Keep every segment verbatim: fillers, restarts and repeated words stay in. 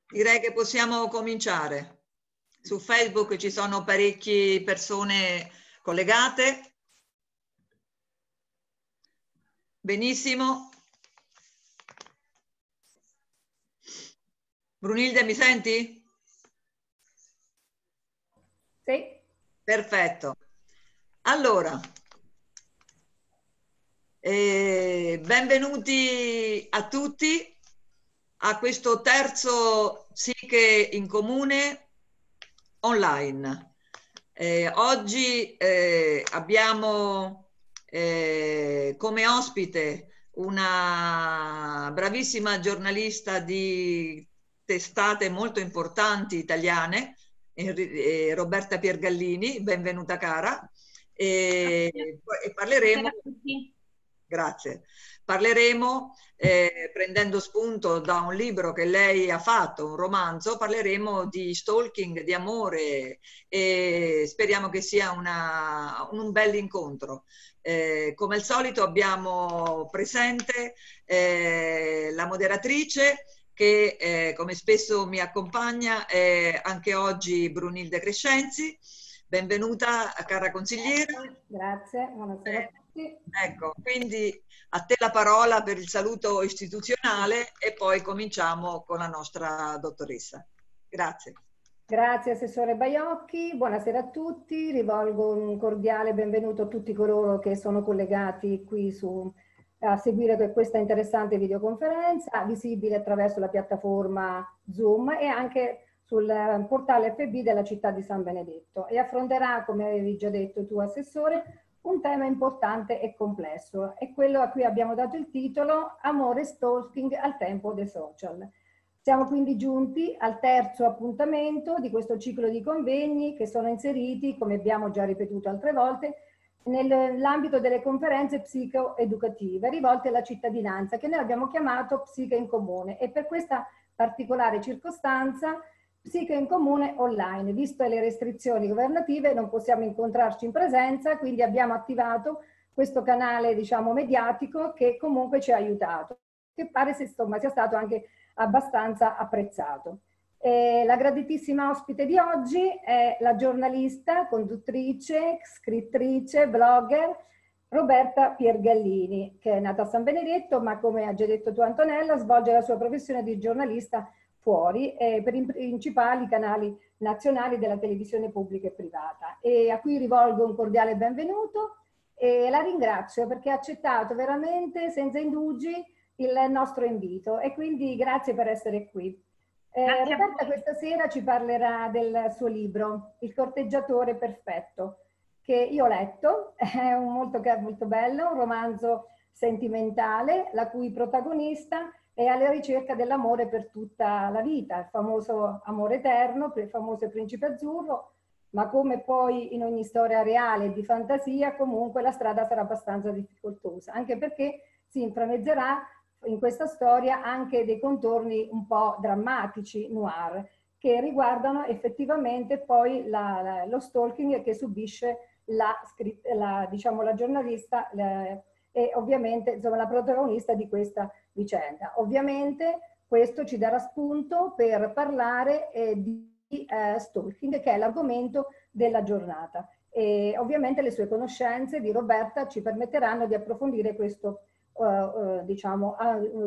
Direi che possiamo cominciare. Su Facebook ci sono parecchie persone collegate. Benissimo. Brunilde, mi senti? Sì. Perfetto. Allora, eh, benvenuti a tutti a questo terzo Psiche in Comune online. Eh, oggi eh, abbiamo eh, come ospite una bravissima giornalista di testate molto importanti italiane, eh, Roberta Piergallini, benvenuta cara, e, e parleremo... Grazie. Parleremo, eh, prendendo spunto da un libro che lei ha fatto, un romanzo, parleremo di stalking, di amore e speriamo che sia una, un bel incontro. Eh, come al solito abbiamo presente eh, la moderatrice che eh, come spesso mi accompagna, è anche oggi Brunilde Crescenzi. Benvenuta cara consigliera. Grazie, buonasera a tutti. Ecco, quindi a te la parola per il saluto istituzionale e poi cominciamo con la nostra dottoressa. Grazie. Grazie Assessore Baiocchi, buonasera a tutti, rivolgo un cordiale benvenuto a tutti coloro che sono collegati qui su, a seguire questa interessante videoconferenza, visibile attraverso la piattaforma Zoom e anche sul portale F B della città di San Benedetto, e affronterà, come avevi già detto tu Assessore, un tema importante e complesso, è quello a cui abbiamo dato il titolo Amore e stalking al tempo dei social. Siamo quindi giunti al terzo appuntamento di questo ciclo di convegni che sono inseriti, come abbiamo già ripetuto altre volte, nell'ambito delle conferenze psicoeducative rivolte alla cittadinanza, che noi abbiamo chiamato Psiche in Comune, e per questa particolare circostanza Psiche in Comune online. Visto le restrizioni governative non possiamo incontrarci in presenza, quindi abbiamo attivato questo canale, diciamo, mediatico che comunque ci ha aiutato, che pare insomma sia stato anche abbastanza apprezzato. Eh, la graditissima ospite di oggi è la giornalista, conduttrice, scrittrice, blogger Roberta Piergallini, che è nata a San Benedetto, ma come ha già detto tu Antonella, svolge la sua professione di giornalista fuori eh, per i principali canali nazionali della televisione pubblica e privata, e a cui rivolgo un cordiale benvenuto e la ringrazio perché ha accettato veramente senza indugi il nostro invito, e quindi grazie per essere qui. Eh, Roberta questa sera ci parlerà del suo libro Il corteggiatore perfetto, che io ho letto, è un molto, molto bello, un romanzo sentimentale la cui protagonista è alla ricerca dell'amore per tutta la vita, il famoso amore eterno, il famoso principe azzurro, ma come poi in ogni storia reale e di fantasia, comunque la strada sarà abbastanza difficoltosa, anche perché si inframmezzerà in questa storia anche dei contorni un po' drammatici, noir, che riguardano effettivamente poi la, la, lo stalking che subisce la, la, diciamo, la giornalista la, e ovviamente insomma, la protagonista di questa vicenda. Ovviamente questo ci darà spunto per parlare eh, di eh, stalking, che è l'argomento della giornata. E ovviamente le sue conoscenze di Roberta ci permetteranno di approfondire questo uh, uh, diciamo,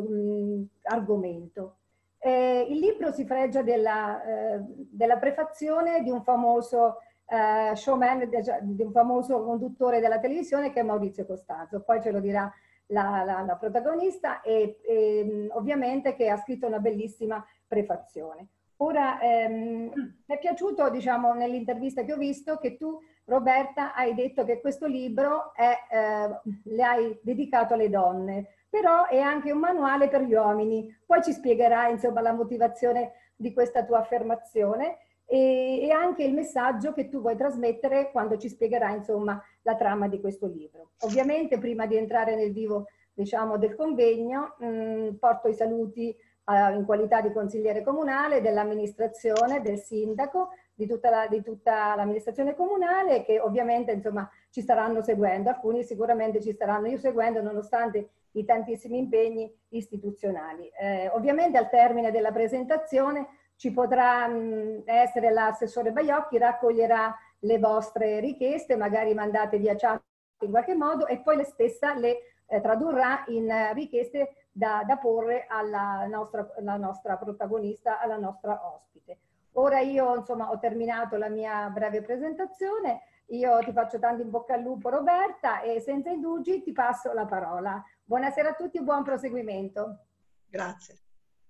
uh, argomento. Eh, il libro si fregia della, uh, della prefazione di un famoso uh, showman, di un famoso conduttore della televisione che è Maurizio Costanzo, poi ce lo dirà la, la, la protagonista, e, e ovviamente che ha scritto una bellissima prefazione. Ora, ehm, mi è piaciuto, diciamo, nell'intervista che ho visto, che tu, Roberta, hai detto che questo libro è, eh, le hai dedicato alle donne, però è anche un manuale per gli uomini. Poi ci spiegherai, insomma, la motivazione di questa tua affermazione e, e anche il messaggio che tu vuoi trasmettere quando ci spiegherai, insomma, la trama di questo libro. Ovviamente, prima di entrare nel vivo, diciamo, del convegno, mh, porto i saluti in qualità di consigliere comunale, dell'amministrazione, del sindaco, di tutta l'amministrazione comunale, che ovviamente insomma ci staranno seguendo, alcuni sicuramente ci staranno io seguendo nonostante i tantissimi impegni istituzionali. Eh, ovviamente al termine della presentazione ci potrà mh, essere l'assessore Baiocchi, raccoglierà le vostre richieste, magari mandate via chat in qualche modo, e poi le stessa le eh, tradurrà in eh, richieste da, da porre alla nostra, alla nostra protagonista, alla nostra ospite. Ora io insomma ho terminato la mia breve presentazione, io ti faccio tanto in bocca al lupo Roberta e senza indugi ti passo la parola. Buonasera a tutti e buon proseguimento. Grazie.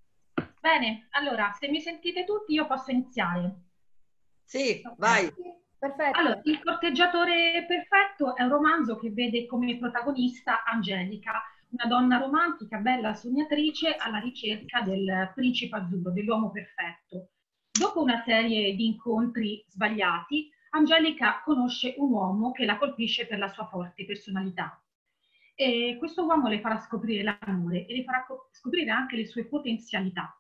Bene, allora se mi sentite tutti io posso iniziare. Sì, Okay. vai. Perfetto. Allora, Il corteggiatore perfetto è un romanzo che vede come protagonista Angelica, una donna romantica, bella, sognatrice alla ricerca del principe azzurro, dell'uomo perfetto. Dopo una serie di incontri sbagliati, Angelica conosce un uomo che la colpisce per la sua forte personalità. E questo uomo le farà scoprire l'amore e le farà scoprire anche le sue potenzialità.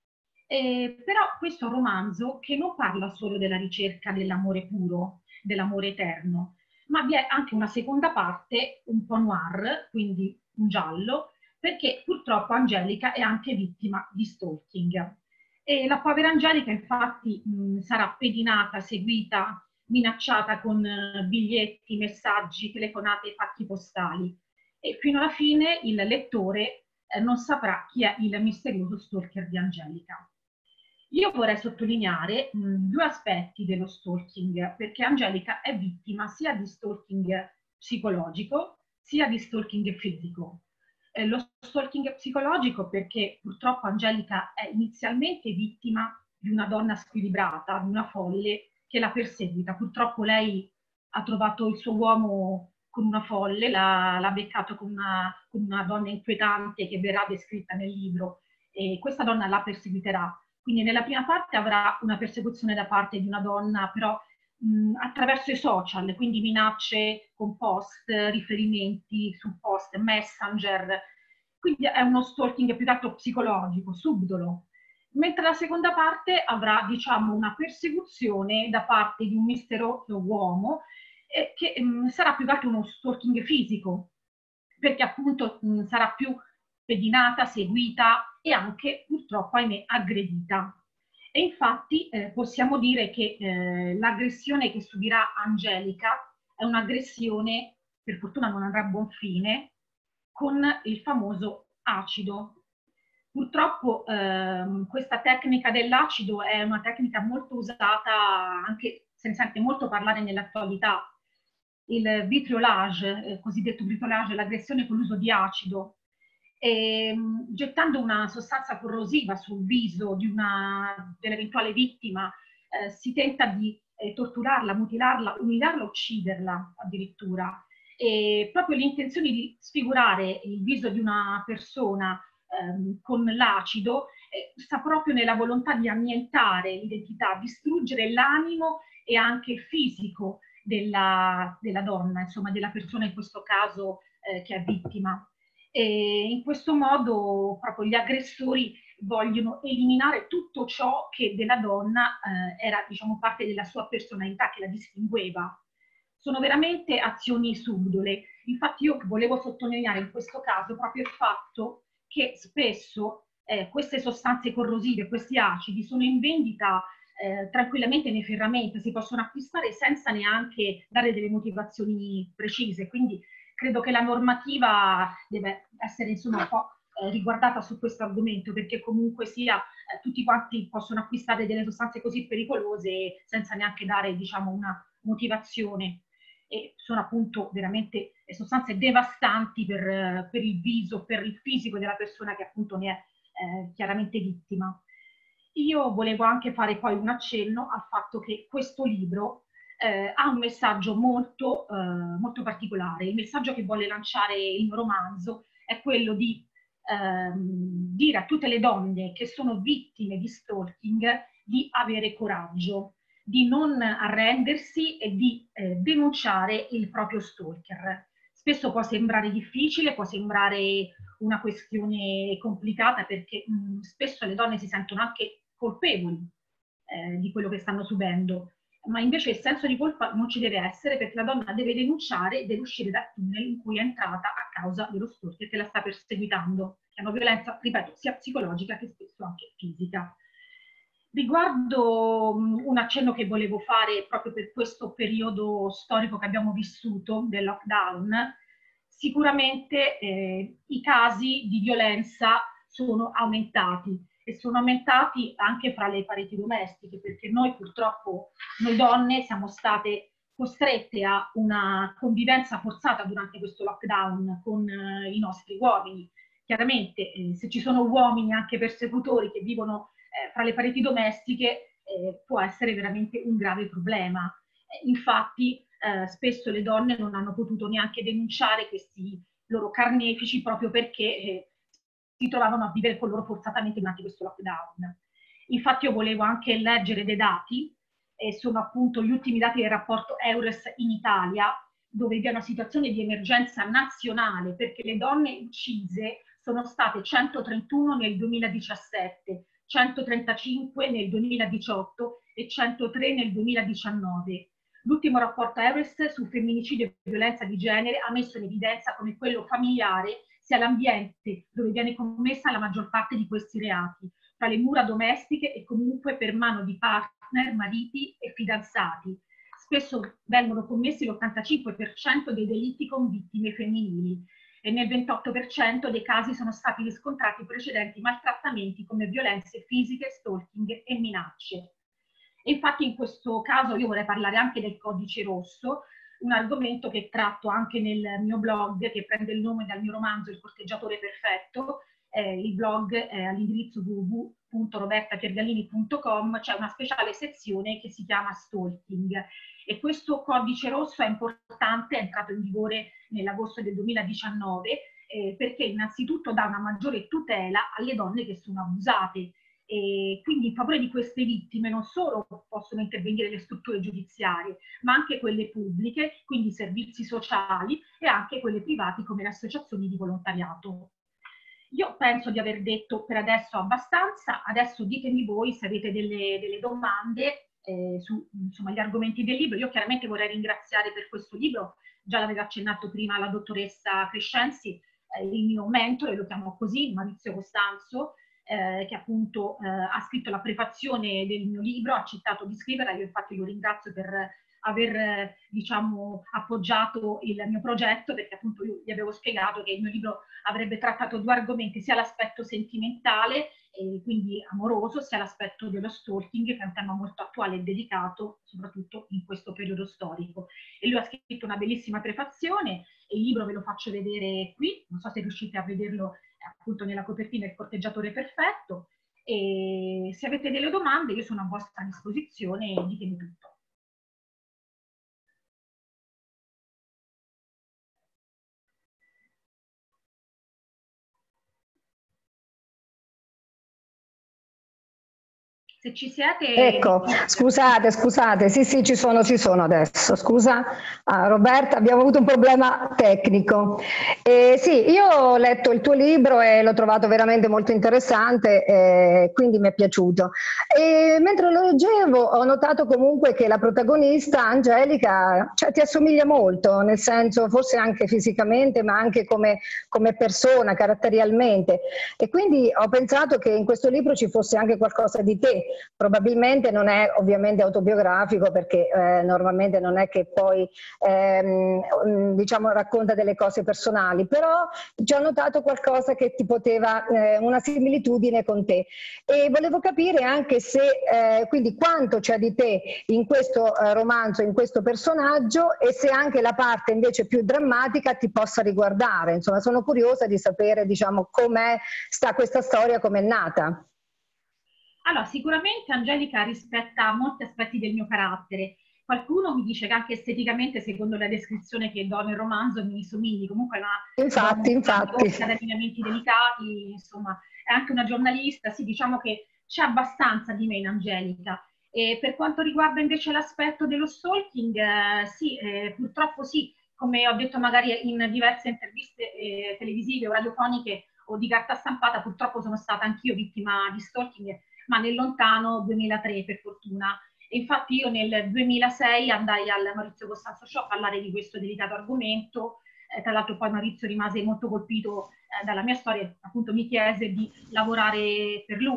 Eh, però questo è un romanzo che non parla solo della ricerca dell'amore puro, dell'amore eterno, ma vi è anche una seconda parte un po' noir, quindi un giallo, perché purtroppo Angelica è anche vittima di stalking. E la povera Angelica infatti mh, sarà pedinata, seguita, minacciata con uh, biglietti, messaggi, telefonate e pacchi postali. E fino alla fine il lettore eh, non saprà chi è il misterioso stalker di Angelica. Io vorrei sottolineare mh, due aspetti dello stalking, perché Angelica è vittima sia di stalking psicologico sia di stalking fisico. Eh, lo stalking psicologico perché purtroppo Angelica è inizialmente vittima di una donna squilibrata, di una folle che la perseguita. Purtroppo lei ha trovato il suo uomo con una folle, l'ha beccato con una, con una donna inquietante che verrà descritta nel libro, e questa donna la perseguiterà. Quindi nella prima parte avrà una persecuzione da parte di una donna, però mh, attraverso i social, quindi minacce con post, riferimenti su post, messenger. Quindi è uno stalking più che altro psicologico, subdolo. Mentre la seconda parte avrà, diciamo, una persecuzione da parte di un misterioso uomo eh, che mh, sarà più che altro uno stalking fisico, perché appunto mh, sarà più pedinata, seguita e anche purtroppo, ahimè, aggredita. E infatti eh, possiamo dire che eh, l'aggressione che subirà Angelica è un'aggressione, per fortuna non andrà a buon fine, con il famoso acido. Purtroppo ehm, questa tecnica dell'acido è una tecnica molto usata, anche se ne sente molto parlare nell'attualità. Il vitriolage, eh, cosiddetto vitriolage, l'aggressione con l'uso di acido, e, gettando una sostanza corrosiva sul viso dell'eventuale vittima, eh, si tenta di eh, torturarla, mutilarla, umiliarla, ucciderla addirittura. E proprio l'intenzione di sfigurare il viso di una persona ehm, con l'acido eh, sta proprio nella volontà di annientare l'identità, distruggere l'animo e anche il fisico della, della donna, insomma della persona in questo caso eh, che è vittima. E in questo modo proprio gli aggressori vogliono eliminare tutto ciò che della donna eh, era, diciamo, parte della sua personalità, che la distingueva. Sono veramente azioni subdole. Infatti io volevo sottolineare in questo caso proprio il fatto che spesso eh, queste sostanze corrosive, questi acidi, sono in vendita eh, tranquillamente nei ferramenti, si possono acquistare senza neanche dare delle motivazioni precise. Quindi credo che la normativa deve essere insomma un po' eh, riguardata su questo argomento, perché comunque sia eh, tutti quanti possono acquistare delle sostanze così pericolose senza neanche dare, diciamo, una motivazione, e sono appunto veramente sostanze devastanti per, per il viso, per il fisico della persona che appunto ne è eh, chiaramente vittima. Io volevo anche fare poi un accenno al fatto che questo libro Eh, ha un messaggio molto, eh, molto particolare. Il messaggio che vuole lanciare il romanzo è quello di ehm, dire a tutte le donne che sono vittime di stalking di avere coraggio, di non arrendersi e di eh, denunciare il proprio stalker. Spesso può sembrare difficile, può sembrare una questione complicata, perché mh, spesso le donne si sentono anche colpevoli eh, di quello che stanno subendo, ma invece il senso di colpa non ci deve essere, perché la donna deve denunciare e deve uscire dal tunnel in cui è entrata a causa dello stalker che la sta perseguitando, che è una violenza, ripeto, sia psicologica che spesso anche fisica. Riguardo um, un accenno che volevo fare proprio per questo periodo storico che abbiamo vissuto del lockdown, sicuramente eh, i casi di violenza sono aumentati e sono aumentati anche fra le pareti domestiche, perché noi purtroppo, noi donne, siamo state costrette a una convivenza forzata durante questo lockdown con eh, i nostri uomini. Chiaramente eh, se ci sono uomini anche persecutori che vivono eh, fra le pareti domestiche eh, può essere veramente un grave problema. Eh, infatti eh, spesso le donne non hanno potuto neanche denunciare questi loro carnefici proprio perché eh, si trovavano a vivere con loro forzatamente durante questo lockdown. Infatti io volevo anche leggere dei dati, e sono appunto gli ultimi dati del rapporto Eures in Italia, dove vi è una situazione di emergenza nazionale perché le donne uccise sono state centotrentuno nel duemiladiciassette, centotrentacinque nel duemiladiciotto e centotré nel duemiladiciannove. L'ultimo rapporto Eures su femminicidio e violenza di genere ha messo in evidenza come quello familiare sia l'ambiente dove viene commessa la maggior parte di questi reati, tra le mura domestiche e comunque per mano di partner, mariti e fidanzati. Spesso vengono commessi l'ottantacinque per cento dei delitti con vittime femminili e nel ventotto per cento dei casi sono stati riscontrati precedenti maltrattamenti come violenze fisiche, stalking e minacce. E infatti in questo caso io vorrei parlare anche del codice rosso, un argomento che tratto anche nel mio blog, che prende il nome dal mio romanzo Il corteggiatore perfetto. Eh, il blog è all'indirizzo w w w punto roberta piergallini punto com, c'è una speciale sezione che si chiama Stalking e questo codice rosso è importante, è entrato in vigore nell'agosto del duemiladiciannove eh, perché innanzitutto dà una maggiore tutela alle donne che sono abusate e quindi in favore di queste vittime non solo possono intervenire le strutture giudiziarie ma anche quelle pubbliche, quindi i servizi sociali e anche quelle private come le associazioni di volontariato. Io penso di aver detto per adesso abbastanza, adesso ditemi voi se avete delle, delle domande eh, su insomma, gli argomenti del libro. Io chiaramente vorrei ringraziare per questo libro, già l'aveva accennato prima la dottoressa Crescenzi, eh, il mio mentore, lo chiamo così, Maurizio Costanzo, eh, che appunto eh, ha scritto la prefazione del mio libro, ha accettato di scriverla, io infatti lo ringrazio per aver diciamo appoggiato il mio progetto, perché appunto io gli avevo spiegato che il mio libro avrebbe trattato due argomenti, sia l'aspetto sentimentale e quindi amoroso, sia l'aspetto dello stalking, che è un tema molto attuale e delicato soprattutto in questo periodo storico. E lui ha scritto una bellissima prefazione e il libro ve lo faccio vedere qui, non so se riuscite a vederlo appunto nella copertina, Il corteggiatore perfetto, e se avete delle domande io sono a vostra disposizione e ditemi tutto. Se ci siete... Ecco, scusate, scusate, sì sì ci sono, ci sono adesso, scusa ah, Roberta, abbiamo avuto un problema tecnico. Eh, sì, io ho letto il tuo libro e l'ho trovato veramente molto interessante, eh, quindi mi è piaciuto. E mentre lo leggevo ho notato comunque che la protagonista, Angelica, cioè, ti assomiglia molto, nel senso forse anche fisicamente ma anche come, come persona, caratterialmente. E quindi ho pensato che in questo libro ci fosse anche qualcosa di te. Probabilmente non è ovviamente autobiografico perché eh, normalmente non è che poi ehm, diciamo racconta delle cose personali, però ci ho notato qualcosa che ti poteva, eh, una similitudine con te e volevo capire anche se eh, quindi quanto c'è di te in questo eh, romanzo, in questo personaggio e se anche la parte invece più drammatica ti possa riguardare. Insomma, sono curiosa di sapere diciamo com'è sta questa storia, com'è nata. Allora, sicuramente Angelica rispetta molti aspetti del mio carattere. Qualcuno mi dice che anche esteticamente, secondo la descrizione che do nel romanzo, mi somigli. Comunque è una infatti, infatti. ha lineamenti delicati, insomma, è anche una giornalista. Sì, diciamo che c'è abbastanza di me in Angelica. E per quanto riguarda invece l'aspetto dello stalking, eh, sì, eh, purtroppo sì, come ho detto magari in diverse interviste eh, televisive o radiofoniche o di carta stampata, purtroppo sono stata anch'io vittima di stalking, ma nel lontano duemilatré per fortuna. E infatti io nel duemilasei andai al Maurizio Costanzo Show a parlare di questo delicato argomento, eh, tra l'altro poi Maurizio rimase molto colpito eh, dalla mia storia e appunto mi chiese di lavorare per lui.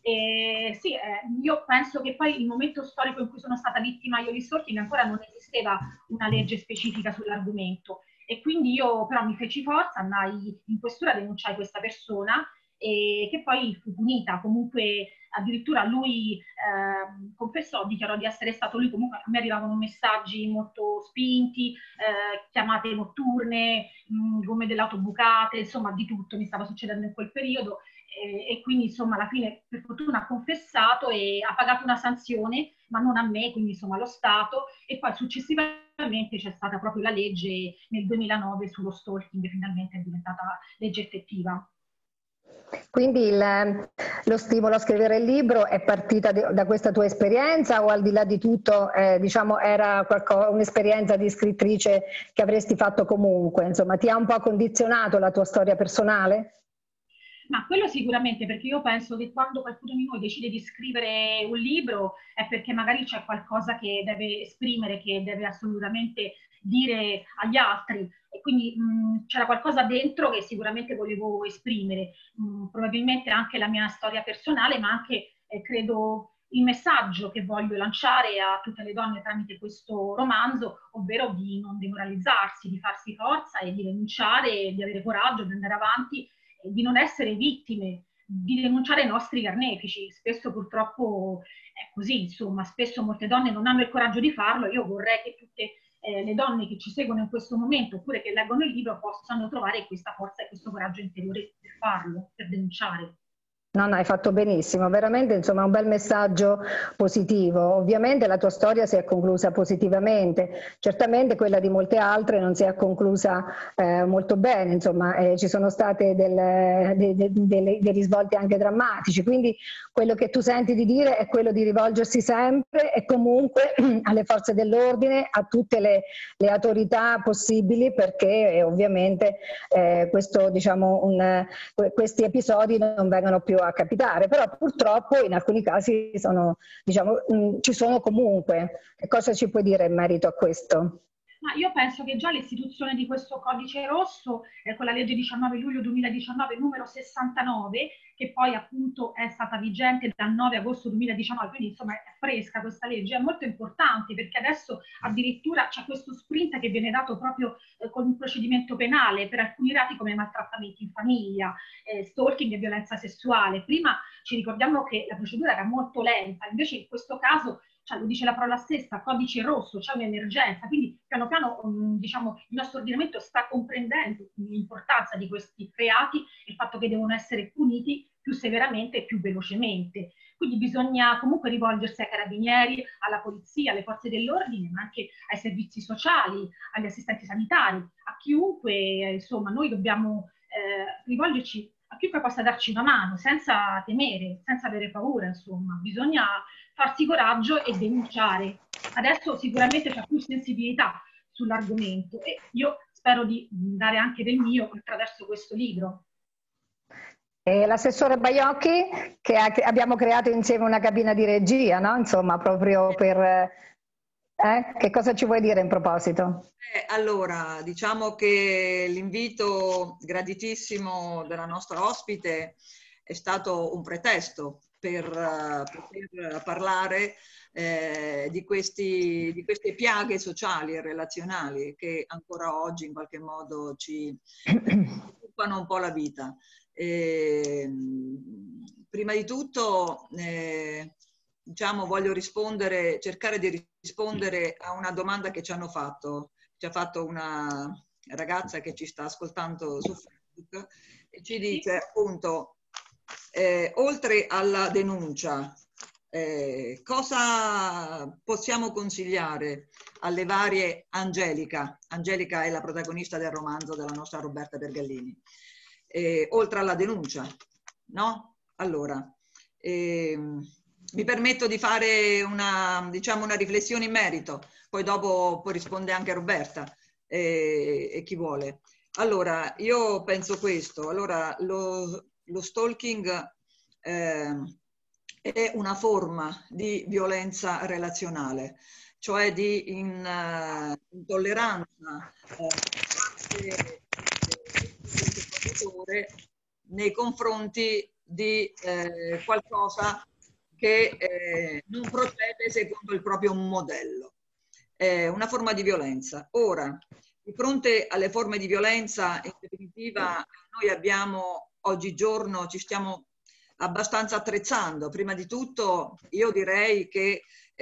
E sì, eh, io penso che poi il momento storico in cui sono stata vittima io di stalking ancora non esisteva una legge specifica sull'argomento, e quindi io però mi feci forza, andai in questura, denunciai questa persona, e che poi fu punita. Comunque addirittura lui eh, confessò, dichiarò di essere stato lui. Comunque a me arrivavano messaggi molto spinti, eh, chiamate notturne, mh, gomme dell'auto bucate, insomma di tutto mi stava succedendo in quel periodo, e, e quindi insomma alla fine per fortuna ha confessato e ha pagato una sanzione, ma non a me, quindi insomma allo Stato, e poi successivamente c'è stata proprio la legge nel duemilanove sullo stalking, finalmente è diventata legge effettiva. Quindi il, lo stimolo a scrivere il libro è partita da questa tua esperienza, o al di là di tutto eh, diciamo era un'esperienza di scrittrice che avresti fatto comunque? Insomma, ti ha un po' condizionato la tua storia personale? Ma quello sicuramente, perché io penso che quando qualcuno di noi decide di scrivere un libro è perché magari c'è qualcosa che deve esprimere, che deve assolutamente dire agli altri, e quindi c'era qualcosa dentro che sicuramente volevo esprimere, mh, probabilmente anche la mia storia personale, ma anche eh, credo il messaggio che voglio lanciare a tutte le donne tramite questo romanzo, ovvero di non demoralizzarsi, di farsi forza e di denunciare, di avere coraggio, di andare avanti, di non essere vittime, di denunciare i nostri carnefici. Spesso purtroppo è così, insomma, spesso molte donne non hanno il coraggio di farlo. Io vorrei che tutte eh, le donne che ci seguono in questo momento, oppure che leggono il libro, possano trovare questa forza e questo coraggio interiore per farlo, per denunciare. No, no, hai fatto benissimo, veramente, insomma, un bel messaggio positivo. Ovviamente la tua storia si è conclusa positivamente, certamente quella di molte altre non si è conclusa eh, molto bene, insomma, eh, ci sono stati de, de, de, dei risvolti anche drammatici, quindi quello che tu senti di dire è quello di rivolgersi sempre e comunque alle forze dell'ordine, a tutte le, le autorità possibili, perché eh, ovviamente eh, questo, diciamo, un, questi episodi non vengono più a capitare, però purtroppo in alcuni casi sono, diciamo, mh, ci sono comunque. Che cosa ci puoi dire in merito a questo? Ma io penso che già l'istituzione di questo codice rosso, eh, con la legge diciannove luglio duemiladiciannove numero sessantanove, che poi appunto è stata vigente dal nove agosto duemiladiciannove, quindi insomma è fresca questa legge, è molto importante, perché adesso addirittura c'è questo sprint che viene dato proprio eh, con un procedimento penale per alcuni reati come maltrattamenti in famiglia, eh, stalking e violenza sessuale. Prima ci ricordiamo che la procedura era molto lenta, invece in questo caso, cioè, lo dice la parola stessa, codice rosso, c'è un'emergenza, quindi piano piano um, diciamo, il nostro ordinamento sta comprendendo l'importanza di questi reati e il fatto che devono essere puniti più severamente e più velocemente. Quindi bisogna comunque rivolgersi ai carabinieri, alla polizia, alle forze dell'ordine, ma anche ai servizi sociali, agli assistenti sanitari, a chiunque, eh, insomma, noi dobbiamo eh, rivolgerci a chiunque possa darci una mano, senza temere, senza avere paura, insomma. Bisogna farsi coraggio e denunciare. Adesso sicuramente c'è più sensibilità sull'argomento e io spero di dare anche del mio attraverso questo libro. E l'assessore Baiocchi, che abbiamo creato insieme una cabina di regia, no? Insomma, proprio per... Eh? Che cosa ci vuoi dire in proposito? Eh, allora, diciamo che l'invito graditissimo della nostra ospite è stato un pretesto per uh, poter parlare eh, di, questi, di queste piaghe sociali e relazionali che ancora oggi in qualche modo ci occupano un po' la vita. E, prima di tutto, eh, diciamo, voglio rispondere, cercare di rispondere a una domanda che ci hanno fatto. Ci ha fatto una ragazza che ci sta ascoltando su Facebook e ci dice appunto, eh, oltre alla denuncia, eh, cosa possiamo consigliare alle varie Angelica? Angelica è la protagonista del romanzo della nostra Roberta Bergallini. Eh, oltre alla denuncia, no? Allora, eh, mi permetto di fare una, diciamo, una riflessione in merito, poi dopo poi risponde anche Roberta eh, e chi vuole. Allora, io penso questo. Allora, lo, lo stalking eh, è una forma di violenza relazionale, cioè di in, uh, intolleranza eh, del genitore nei confronti di eh, qualcosa che eh, non procede secondo il proprio modello. È una forma di violenza. Ora, di fronte alle forme di violenza, in definitiva, noi abbiamo oggigiorno, ci stiamo abbastanza attrezzando. Prima di tutto, io direi che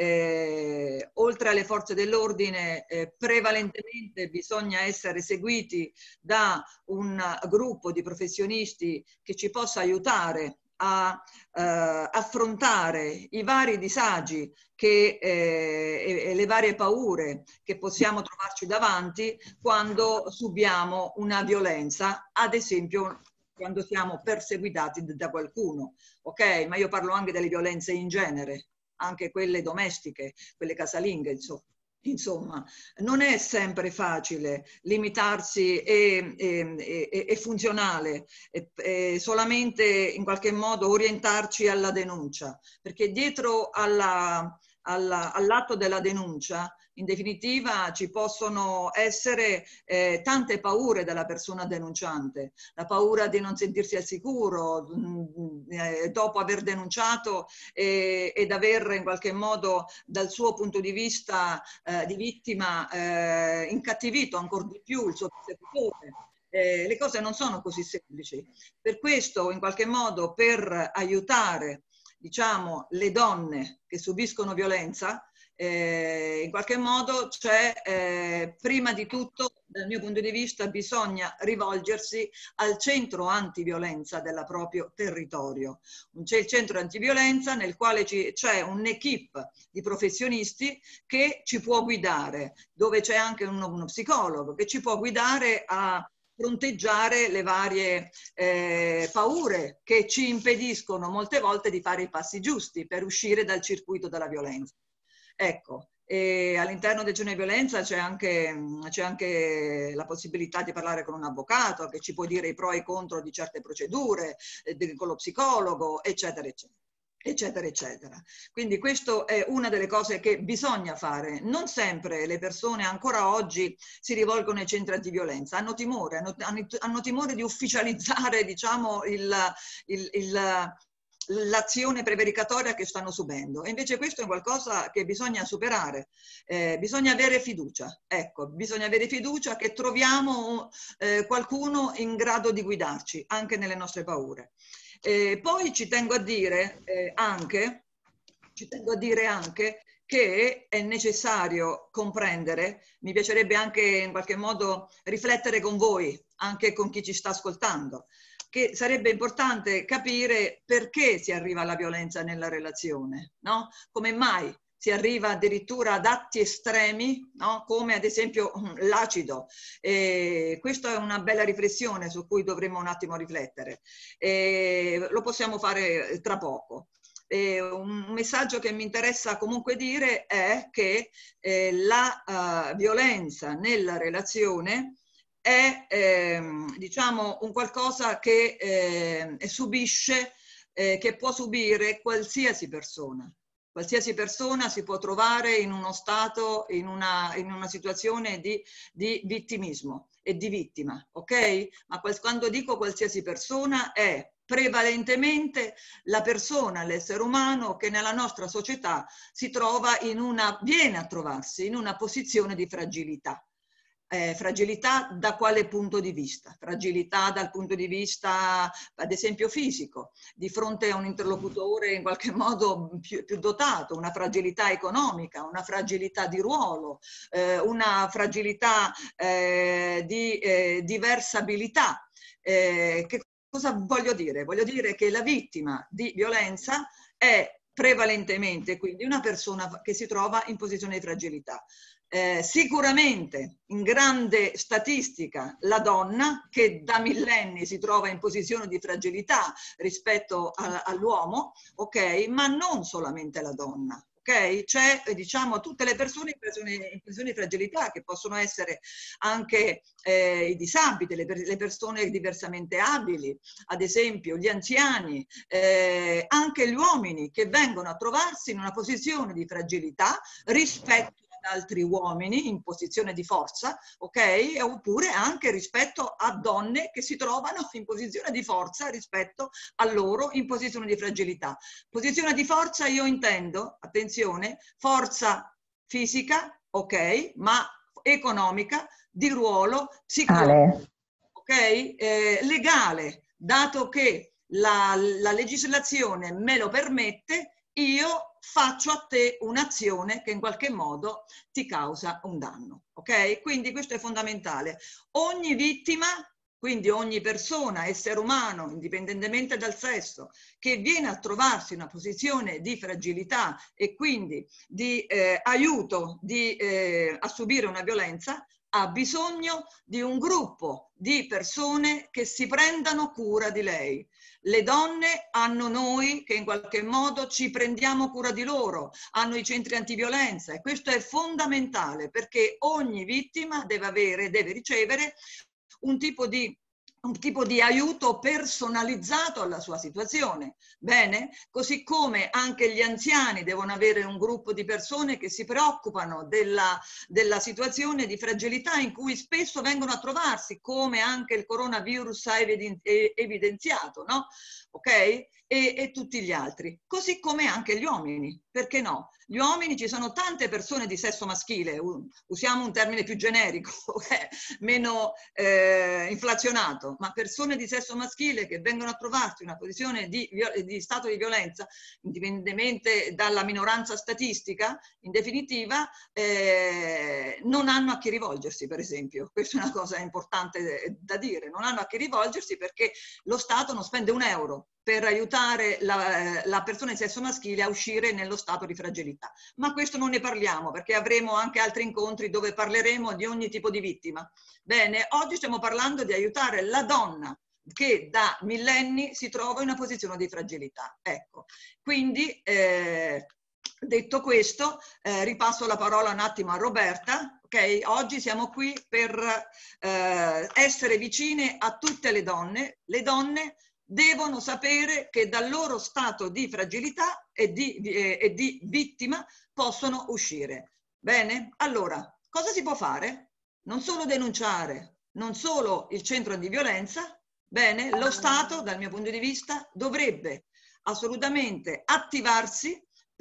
eh, oltre alle forze dell'ordine, eh, prevalentemente bisogna essere seguiti da un gruppo di professionisti che ci possa aiutare a eh, affrontare i vari disagi che, eh, e, e le varie paure che possiamo trovarci davanti quando subiamo una violenza, ad esempio quando siamo perseguitati da qualcuno, ok? Ma io parlo anche delle violenze in genere, anche quelle domestiche, quelle casalinghe, insomma. Insomma, non è sempre facile limitarsi e, e, e, e funzionale, e, e solamente in qualche modo orientarci alla denuncia, perché dietro alla, alla, all'atto della denuncia, in definitiva, ci possono essere eh, tante paure della persona denunciante, la paura di non sentirsi al sicuro mh, eh, dopo aver denunciato eh, ed aver in qualche modo dal suo punto di vista eh, di vittima eh, incattivito ancora di più il suo persecutore. Eh, le cose non sono così semplici. Per questo, in qualche modo, per aiutare, diciamo, le donne che subiscono violenza, Eh, in qualche modo c'è, eh, prima di tutto, dal mio punto di vista, bisogna rivolgersi al centro antiviolenza del proprio territorio. C'è il centro antiviolenza nel quale c'è un'equipe di professionisti che ci può guidare, dove c'è anche uno, uno psicologo che ci può guidare a fronteggiare le varie eh, paure che ci impediscono molte volte di fare i passi giusti per uscire dal circuito della violenza. Ecco, e all'interno del genere di violenza c'è anche, c'è anche la possibilità di parlare con un avvocato che ci può dire i pro e i contro di certe procedure, eh, con lo psicologo, eccetera, eccetera. eccetera, eccetera. Quindi questa è una delle cose che bisogna fare. Non sempre le persone ancora oggi si rivolgono ai centri antiviolenza, hanno timore, hanno, hanno timore di ufficializzare, diciamo, il, il, il l'azione prevaricatoria che stanno subendo, e invece questo è qualcosa che bisogna superare. Eh, bisogna avere fiducia, ecco, bisogna avere fiducia che troviamo eh, qualcuno in grado di guidarci anche nelle nostre paure. Eh, poi ci tengo a dire eh, anche, ci tengo a dire anche che è necessario comprendere, mi piacerebbe anche in qualche modo riflettere con voi, anche con chi ci sta ascoltando, che sarebbe importante capire perché si arriva alla violenza nella relazione, no? Come mai si arriva addirittura ad atti estremi, no? Come ad esempio l'acido. Eh, questa è una bella riflessione su cui dovremmo un attimo riflettere. Eh, lo possiamo fare tra poco. Eh, un messaggio che mi interessa comunque dire è che eh, la uh, violenza nella relazione è ehm, diciamo un qualcosa che eh, subisce, eh, che può subire qualsiasi persona. Qualsiasi persona si può trovare in uno stato, in una, in una situazione di, di vittimismo e di vittima, ok? Ma quando dico qualsiasi persona è prevalentemente la persona, l'essere umano che nella nostra società si trova in una, viene a trovarsi in una posizione di fragilità. Eh, fragilità da quale punto di vista? Fragilità dal punto di vista, ad esempio, fisico, di fronte a un interlocutore in qualche modo più, più dotato, una fragilità economica, una fragilità di ruolo, eh, una fragilità eh, di eh, diversabilità. Eh, che cosa voglio dire? Voglio dire che la vittima di violenza è prevalentemente quindi una persona che si trova in posizione di fragilità. Eh, sicuramente in grande statistica la donna che da millenni si trova in posizione di fragilità rispetto all'uomo, ok? Ma non solamente la donna. Okay? C'è, diciamo, tutte le persone in posizione, in posizione di fragilità, che possono essere anche eh, i disabili, le, le persone diversamente abili, ad esempio gli anziani, eh, anche gli uomini che vengono a trovarsi in una posizione di fragilità rispetto altri uomini in posizione di forza, ok? Oppure anche rispetto a donne che si trovano in posizione di forza rispetto a loro in posizione di fragilità. Posizione di forza io intendo, attenzione, forza fisica, ok, ma economica, di ruolo, psicologico, ok? Eh, legale, dato che la, la legislazione me lo permette, io faccio a te un'azione che in qualche modo ti causa un danno, ok? Quindi questo è fondamentale. Ogni vittima, quindi ogni persona, essere umano, indipendentemente dal sesso, che viene a trovarsi in una posizione di fragilità e quindi di eh, aiuto di, eh, a subire una violenza, ha bisogno di un gruppo di persone che si prendano cura di lei. Le donne hanno noi che in qualche modo ci prendiamo cura di loro, hanno i centri antiviolenza e questo è fondamentale perché ogni vittima deve avere, deve ricevere un tipo di un tipo di aiuto personalizzato alla sua situazione, bene? Così come anche gli anziani devono avere un gruppo di persone che si preoccupano della, della situazione di fragilità in cui spesso vengono a trovarsi, come anche il coronavirus ha evidenziato, no? Ok? E, e tutti gli altri, così come anche gli uomini, perché no? Gli uomini, ci sono tante persone di sesso maschile, usiamo un termine più generico, meno eh, inflazionato, ma persone di sesso maschile che vengono a trovarsi in una posizione di, di stato di violenza, indipendentemente dalla minoranza statistica, in definitiva eh, non hanno a chi rivolgersi, per esempio. Questa è una cosa importante da dire, non hanno a chi rivolgersi perché lo Stato non spende un euro per aiutare la, la persona di sesso maschile a uscire nello stato di fragilità. Ma questo non ne parliamo perché avremo anche altri incontri dove parleremo di ogni tipo di vittima. Bene, oggi stiamo parlando di aiutare la donna che da millenni si trova in una posizione di fragilità. Ecco, quindi eh, detto questo, eh, ripasso la parola un attimo a Roberta. Okay? Oggi siamo qui per eh, essere vicine a tutte le donne. Le donne devono sapere che dal loro stato di fragilità e di, eh, e di vittima possono uscire. Bene? Allora, cosa si può fare? Non solo denunciare, non solo il centro di violenza, bene, lo Stato, dal mio punto di vista, dovrebbe assolutamente attivarsi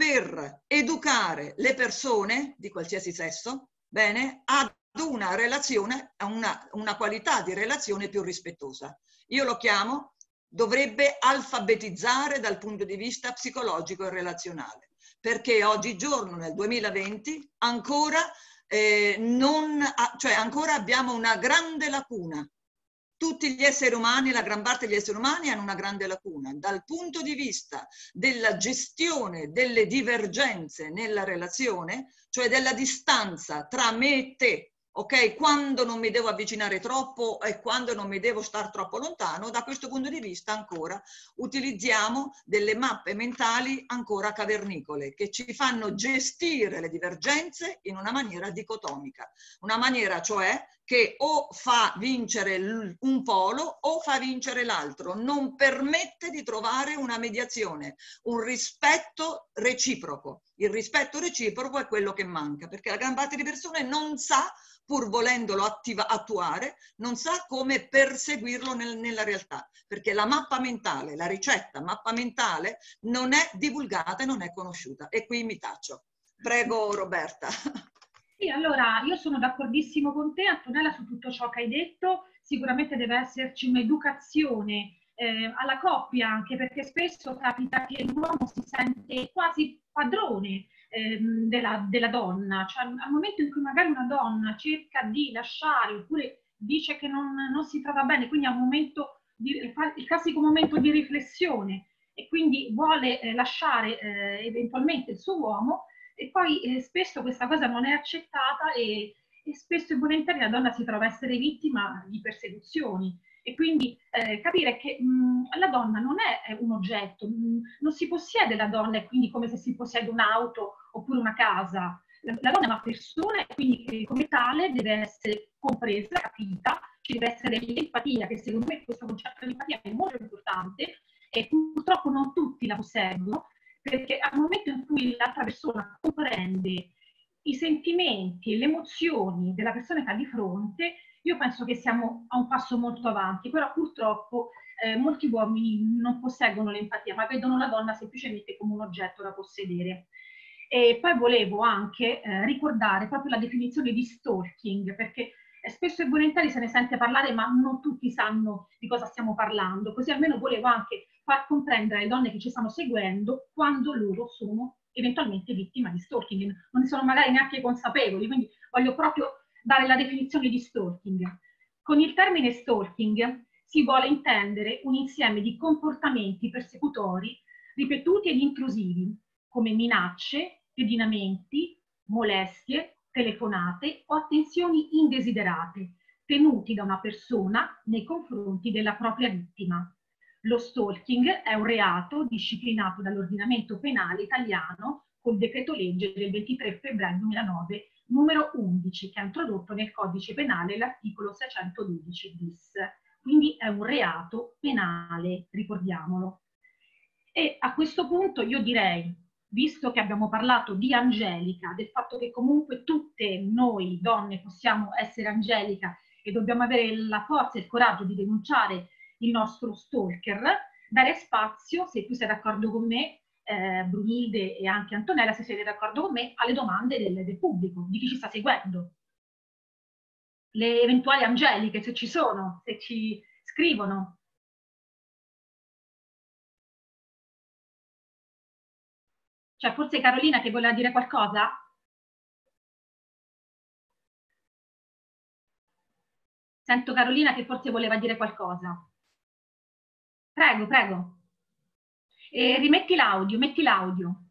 per educare le persone di qualsiasi sesso, bene, ad una relazione, a una, una qualità di relazione più rispettosa. Io lo chiamo dovrebbe alfabetizzare dal punto di vista psicologico e relazionale, perché oggigiorno nel duemilaventi ancora, eh, non ha, cioè ancora abbiamo una grande lacuna. Tutti gli esseri umani, la gran parte degli esseri umani hanno una grande lacuna dal punto di vista della gestione delle divergenze nella relazione, cioè della distanza tra me e te. Ok, quando non mi devo avvicinare troppo e quando non mi devo stare troppo lontano, da questo punto di vista ancora utilizziamo delle mappe mentali ancora cavernicole che ci fanno gestire le divergenze in una maniera dicotomica, una maniera cioè che o fa vincere un polo o fa vincere l'altro, non permette di trovare una mediazione, un rispetto reciproco. Il rispetto reciproco è quello che manca, perché la gran parte di persone non sa, pur volendolo attiva, attuare, non sa come perseguirlo nel, nella realtà, perché la mappa mentale, la ricetta mappa mentale non è divulgata e non è conosciuta. E qui mi taccio. Prego Roberta. Sì, allora io sono d'accordissimo con te, Antonella, su tutto ciò che hai detto. Sicuramente deve esserci un'educazione eh, alla coppia, anche perché spesso capita che l'uomo si sente quasi padrone ehm, della, della donna, cioè al momento in cui magari una donna cerca di lasciare oppure dice che non, non si trova bene, quindi è un momento di, il classico momento di riflessione e quindi vuole eh, lasciare eh, eventualmente il suo uomo, e poi eh, spesso questa cosa non è accettata e, e spesso e volentieri la donna si trova a essere vittima di persecuzioni. E quindi eh, capire che mh, la donna non è un oggetto, mh, non si possiede la donna, è quindi come se si possiede un'auto oppure una casa. La, la donna è una persona e quindi eh, come tale deve essere compresa, capita, ci deve essere l'empatia, che secondo me questo concetto di empatia è molto importante e purtroppo non tutti la posseggono, perché al momento in cui l'altra persona comprende i, sentimenti e le emozioni della persona che ha di fronte, io penso che siamo a un passo molto avanti, però purtroppo eh, molti uomini non posseggono l'empatia, ma vedono la donna semplicemente come un oggetto da possedere. E poi volevo anche eh, ricordare proprio la definizione di stalking, perché spesso e volentieri se ne sente parlare, ma non tutti sanno di cosa stiamo parlando, così almeno volevo anche far comprendere alle donne che ci stanno seguendo quando loro sono eventualmente vittima di stalking, non ne sono magari neanche consapevoli, quindi voglio proprio dare la definizione di stalking. Con il termine stalking si vuole intendere un insieme di comportamenti persecutori ripetuti ed intrusivi, come minacce, pedinamenti, molestie, telefonate o attenzioni indesiderate, tenuti da una persona nei confronti della propria vittima. Lo stalking è un reato disciplinato dall'ordinamento penale italiano col decreto legge del ventitré febbraio duemilanove numero undici, che ha introdotto nel codice penale l'articolo seicentododici bis. Quindi è un reato penale, ricordiamolo. E a questo punto io direi, visto che abbiamo parlato di Angelica, del fatto che comunque tutte noi donne possiamo essere Angelica e dobbiamo avere la forza e il coraggio di denunciare il nostro stalker, dare spazio, se tu sei d'accordo con me, eh, Brunilde e anche Antonella, se siete d'accordo con me, alle domande del, del pubblico, di chi ci sta seguendo. Le eventuali Angeliche, se ci sono, se ci scrivono. Cioè, forse Carolina che voleva dire qualcosa? Sento Carolina che forse voleva dire qualcosa. Prego, prego. E rimetti l'audio, metti l'audio.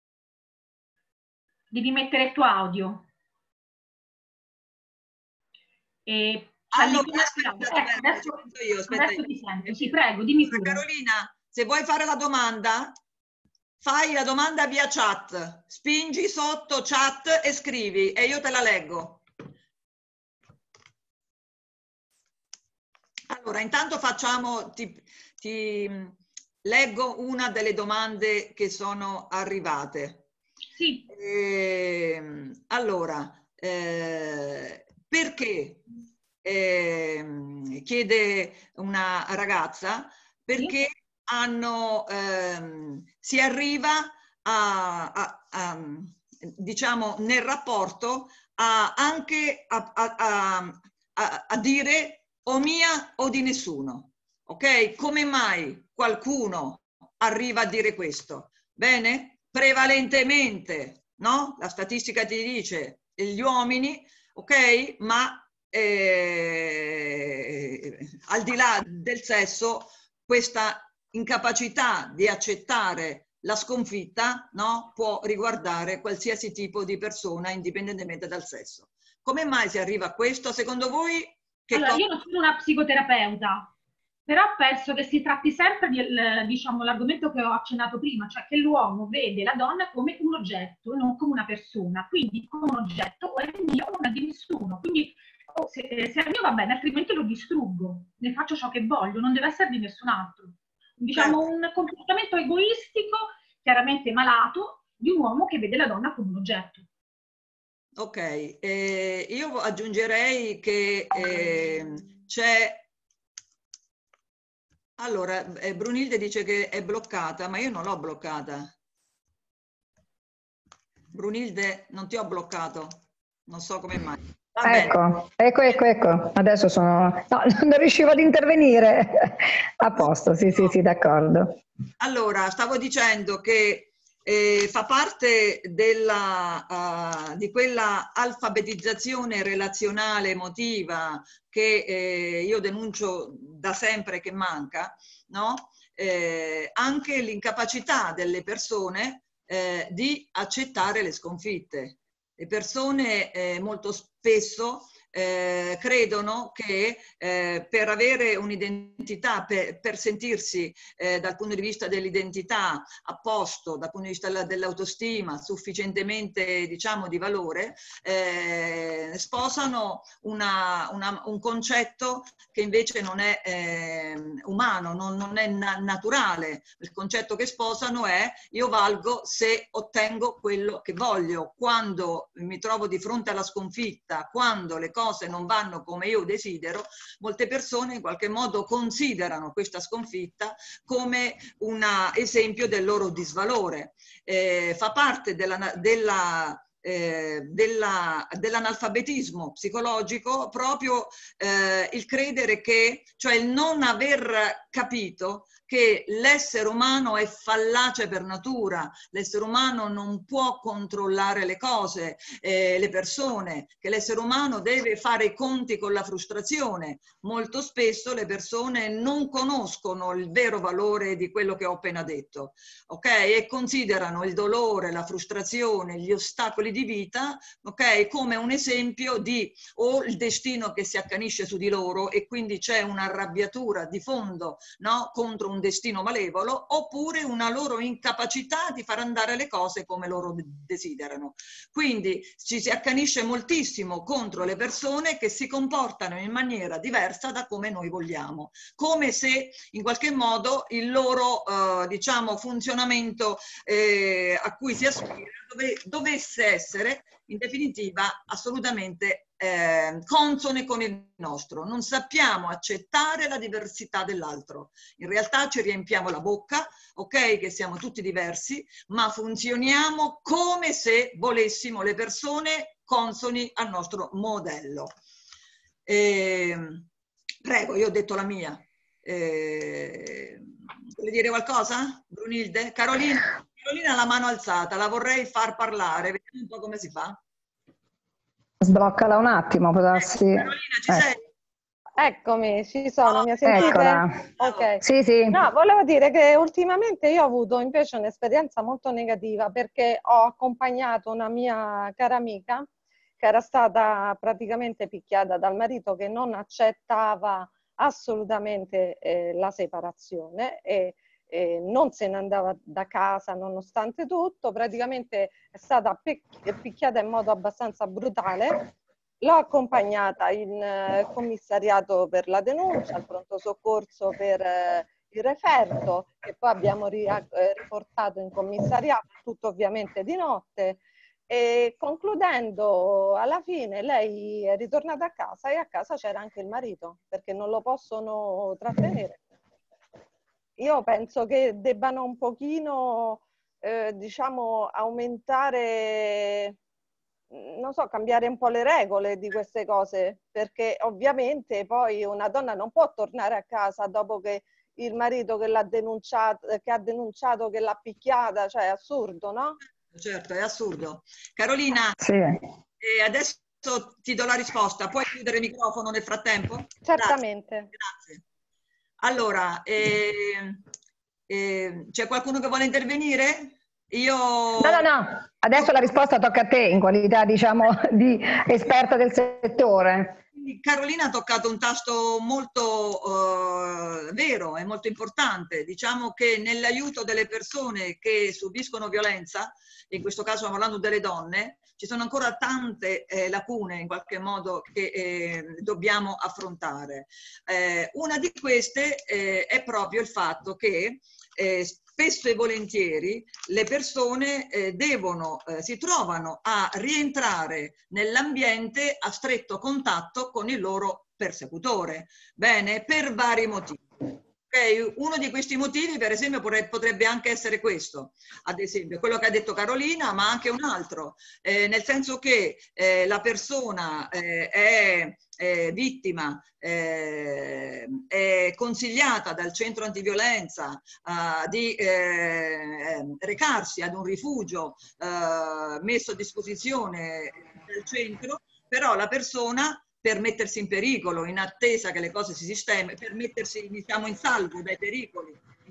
Devi mettere il tuo audio. E allora, aspetta, ecco, aspetta, adesso, io, aspetta adesso io. ti sento. Sì, prego, dimmi pure. Carolina, se vuoi fare la domanda, fai la domanda via chat. Spingi sotto chat e scrivi e io te la leggo. Allora, intanto facciamo, ti, ti leggo una delle domande che sono arrivate. Sì. Eh, allora, eh, perché, eh, chiede una ragazza, perché sì. hanno, ehm, si arriva a, a, a, diciamo, nel rapporto a, anche a, a, a, a dire o mia o di nessuno, ok? Come mai qualcuno arriva a dire questo? Bene? Prevalentemente, no? La statistica ti dice gli uomini, ok? Ma eh, al di là del sesso, questa incapacità di accettare la sconfitta, no? Può riguardare qualsiasi tipo di persona indipendentemente dal sesso. Come mai si arriva a questo? Secondo voi? Che allora, io non sono una psicoterapeuta, però penso che si tratti sempre di, diciamo, l'argomento che ho accennato prima, cioè che l'uomo vede la donna come un oggetto, non come una persona, quindi come un oggetto o è mio o non è di nessuno, quindi oh, se, se è mio va bene, altrimenti lo distruggo, ne faccio ciò che voglio, non deve essere di nessun altro. Diciamo certo. Un comportamento egoistico, chiaramente malato, di un uomo che vede la donna come un oggetto. Ok, eh, io aggiungerei che eh, c'è... Allora, eh, Brunilde dice che è bloccata, ma io non l'ho bloccata. Brunilde, non ti ho bloccato, non so come mai. Va ecco, bene. ecco, ecco, ecco, adesso sono... No, non riuscivo ad intervenire. A posto, sì, sì, sì, d'accordo. Allora, stavo dicendo che Eh, fa parte della, uh, di quella alfabetizzazione relazionale emotiva che eh, io denuncio da sempre che manca, no? Eh, anche l'incapacità delle persone eh, di accettare le sconfitte. Le persone eh, molto spesso eh, credono che eh, per avere un'identità, per, per sentirsi eh, dal punto di vista dell'identità a posto, dal punto di vista dell'autostima, sufficientemente, diciamo, di valore, eh, sposano una, una, un concetto che invece non è eh, umano, non, non è na naturale. Il concetto che sposano è: io valgo se ottengo quello che voglio. Quando mi trovo di fronte alla sconfitta, quando le cose non vanno come io desidero, molte persone in qualche modo considerano questa sconfitta come un esempio del loro disvalore. Eh, fa parte della, della Eh, dell'analfabetismo dell psicologico proprio eh, il credere che, cioè il non aver capito che l'essere umano è fallace per natura, l'essere umano non può controllare le cose, eh, le persone, che l'essere umano deve fare i conti con la frustrazione. Molto spesso le persone non conoscono il vero valore di quello che ho appena detto, ok? E considerano il dolore, la frustrazione, gli ostacoli di vita, ok, come un esempio di o il destino che si accanisce su di loro e quindi c'è un'arrabbiatura di fondo, no, contro un destino malevolo, oppure una loro incapacità di far andare le cose come loro desiderano. Quindi ci si accanisce moltissimo contro le persone che si comportano in maniera diversa da come noi vogliamo, come se in qualche modo il loro eh, diciamo funzionamento eh, a cui si aspira dove, dovesse essere in definitiva assolutamente eh, consone con il nostro. Non sappiamo accettare la diversità dell'altro. In realtà ci riempiamo la bocca, ok, che siamo tutti diversi, ma funzioniamo come se volessimo le persone consoni al nostro modello. Eh, prego, io ho detto la mia. Eh, vuole dire qualcosa, Brunilde? Carolina? Carolina ha la mano alzata, la vorrei far parlare, vediamo un po' come si fa. Sbloccala un attimo, può darsi... Ecco, Carolina, ci eh. sei? Eccomi, ci sono, oh, mi sentite? Eccola. Ok. Sì, sì. No, volevo dire che ultimamente io ho avuto invece un'esperienza molto negativa perché ho accompagnato una mia cara amica che era stata praticamente picchiata dal marito che non accettava assolutamente eh, la separazione e Eh, non se ne andava da casa nonostante tutto, praticamente è stata picchiata in modo abbastanza brutale. L'ho accompagnata in eh, commissariato per la denuncia, al pronto soccorso per eh, il referto, che poi abbiamo ri eh, riportato in commissariato, tutto ovviamente di notte. E concludendo, alla fine lei è ritornata a casa e a casa c'era anche il marito, perché non lo possono trattenere. Io penso che debbano un pochino, eh, diciamo, aumentare, non so, cambiare un po' le regole di queste cose, perché ovviamente poi una donna non può tornare a casa dopo che il marito che l'ha denunciato, che ha denunciato che l'ha picchiata, cioè è assurdo, no? Certo, è assurdo. Carolina, sì. eh, adesso ti do la risposta, puoi chiudere il microfono nel frattempo? Certamente. Grazie. Grazie. Allora, eh, eh, c'è qualcuno che vuole intervenire? Io... No, no, no, adesso la risposta tocca a te in qualità, diciamo, di esperta del settore. Carolina ha toccato un tasto molto uh, vero e molto importante. Diciamo che nell'aiuto delle persone che subiscono violenza, in questo caso stiamo parlando delle donne, ci sono ancora tante eh, lacune in qualche modo che eh, dobbiamo affrontare. Eh, una di queste eh, è proprio il fatto che eh, spesso e volentieri le persone eh, devono, eh, si trovano a rientrare nell'ambiente a stretto contatto con il loro persecutore. Bene, per vari motivi. Okay? Uno di questi motivi, per esempio, potrebbe anche essere questo, ad esempio, quello che ha detto Carolina, ma anche un altro, eh, nel senso che eh, la persona eh, è eh, vittima, eh, è consigliata dal centro antiviolenza eh, di eh, recarsi ad un rifugio eh, messo a disposizione del centro, però la persona, per mettersi in pericolo, in attesa che le cose si sistemino, per mettersi, diciamo, in salvo dai pericoli,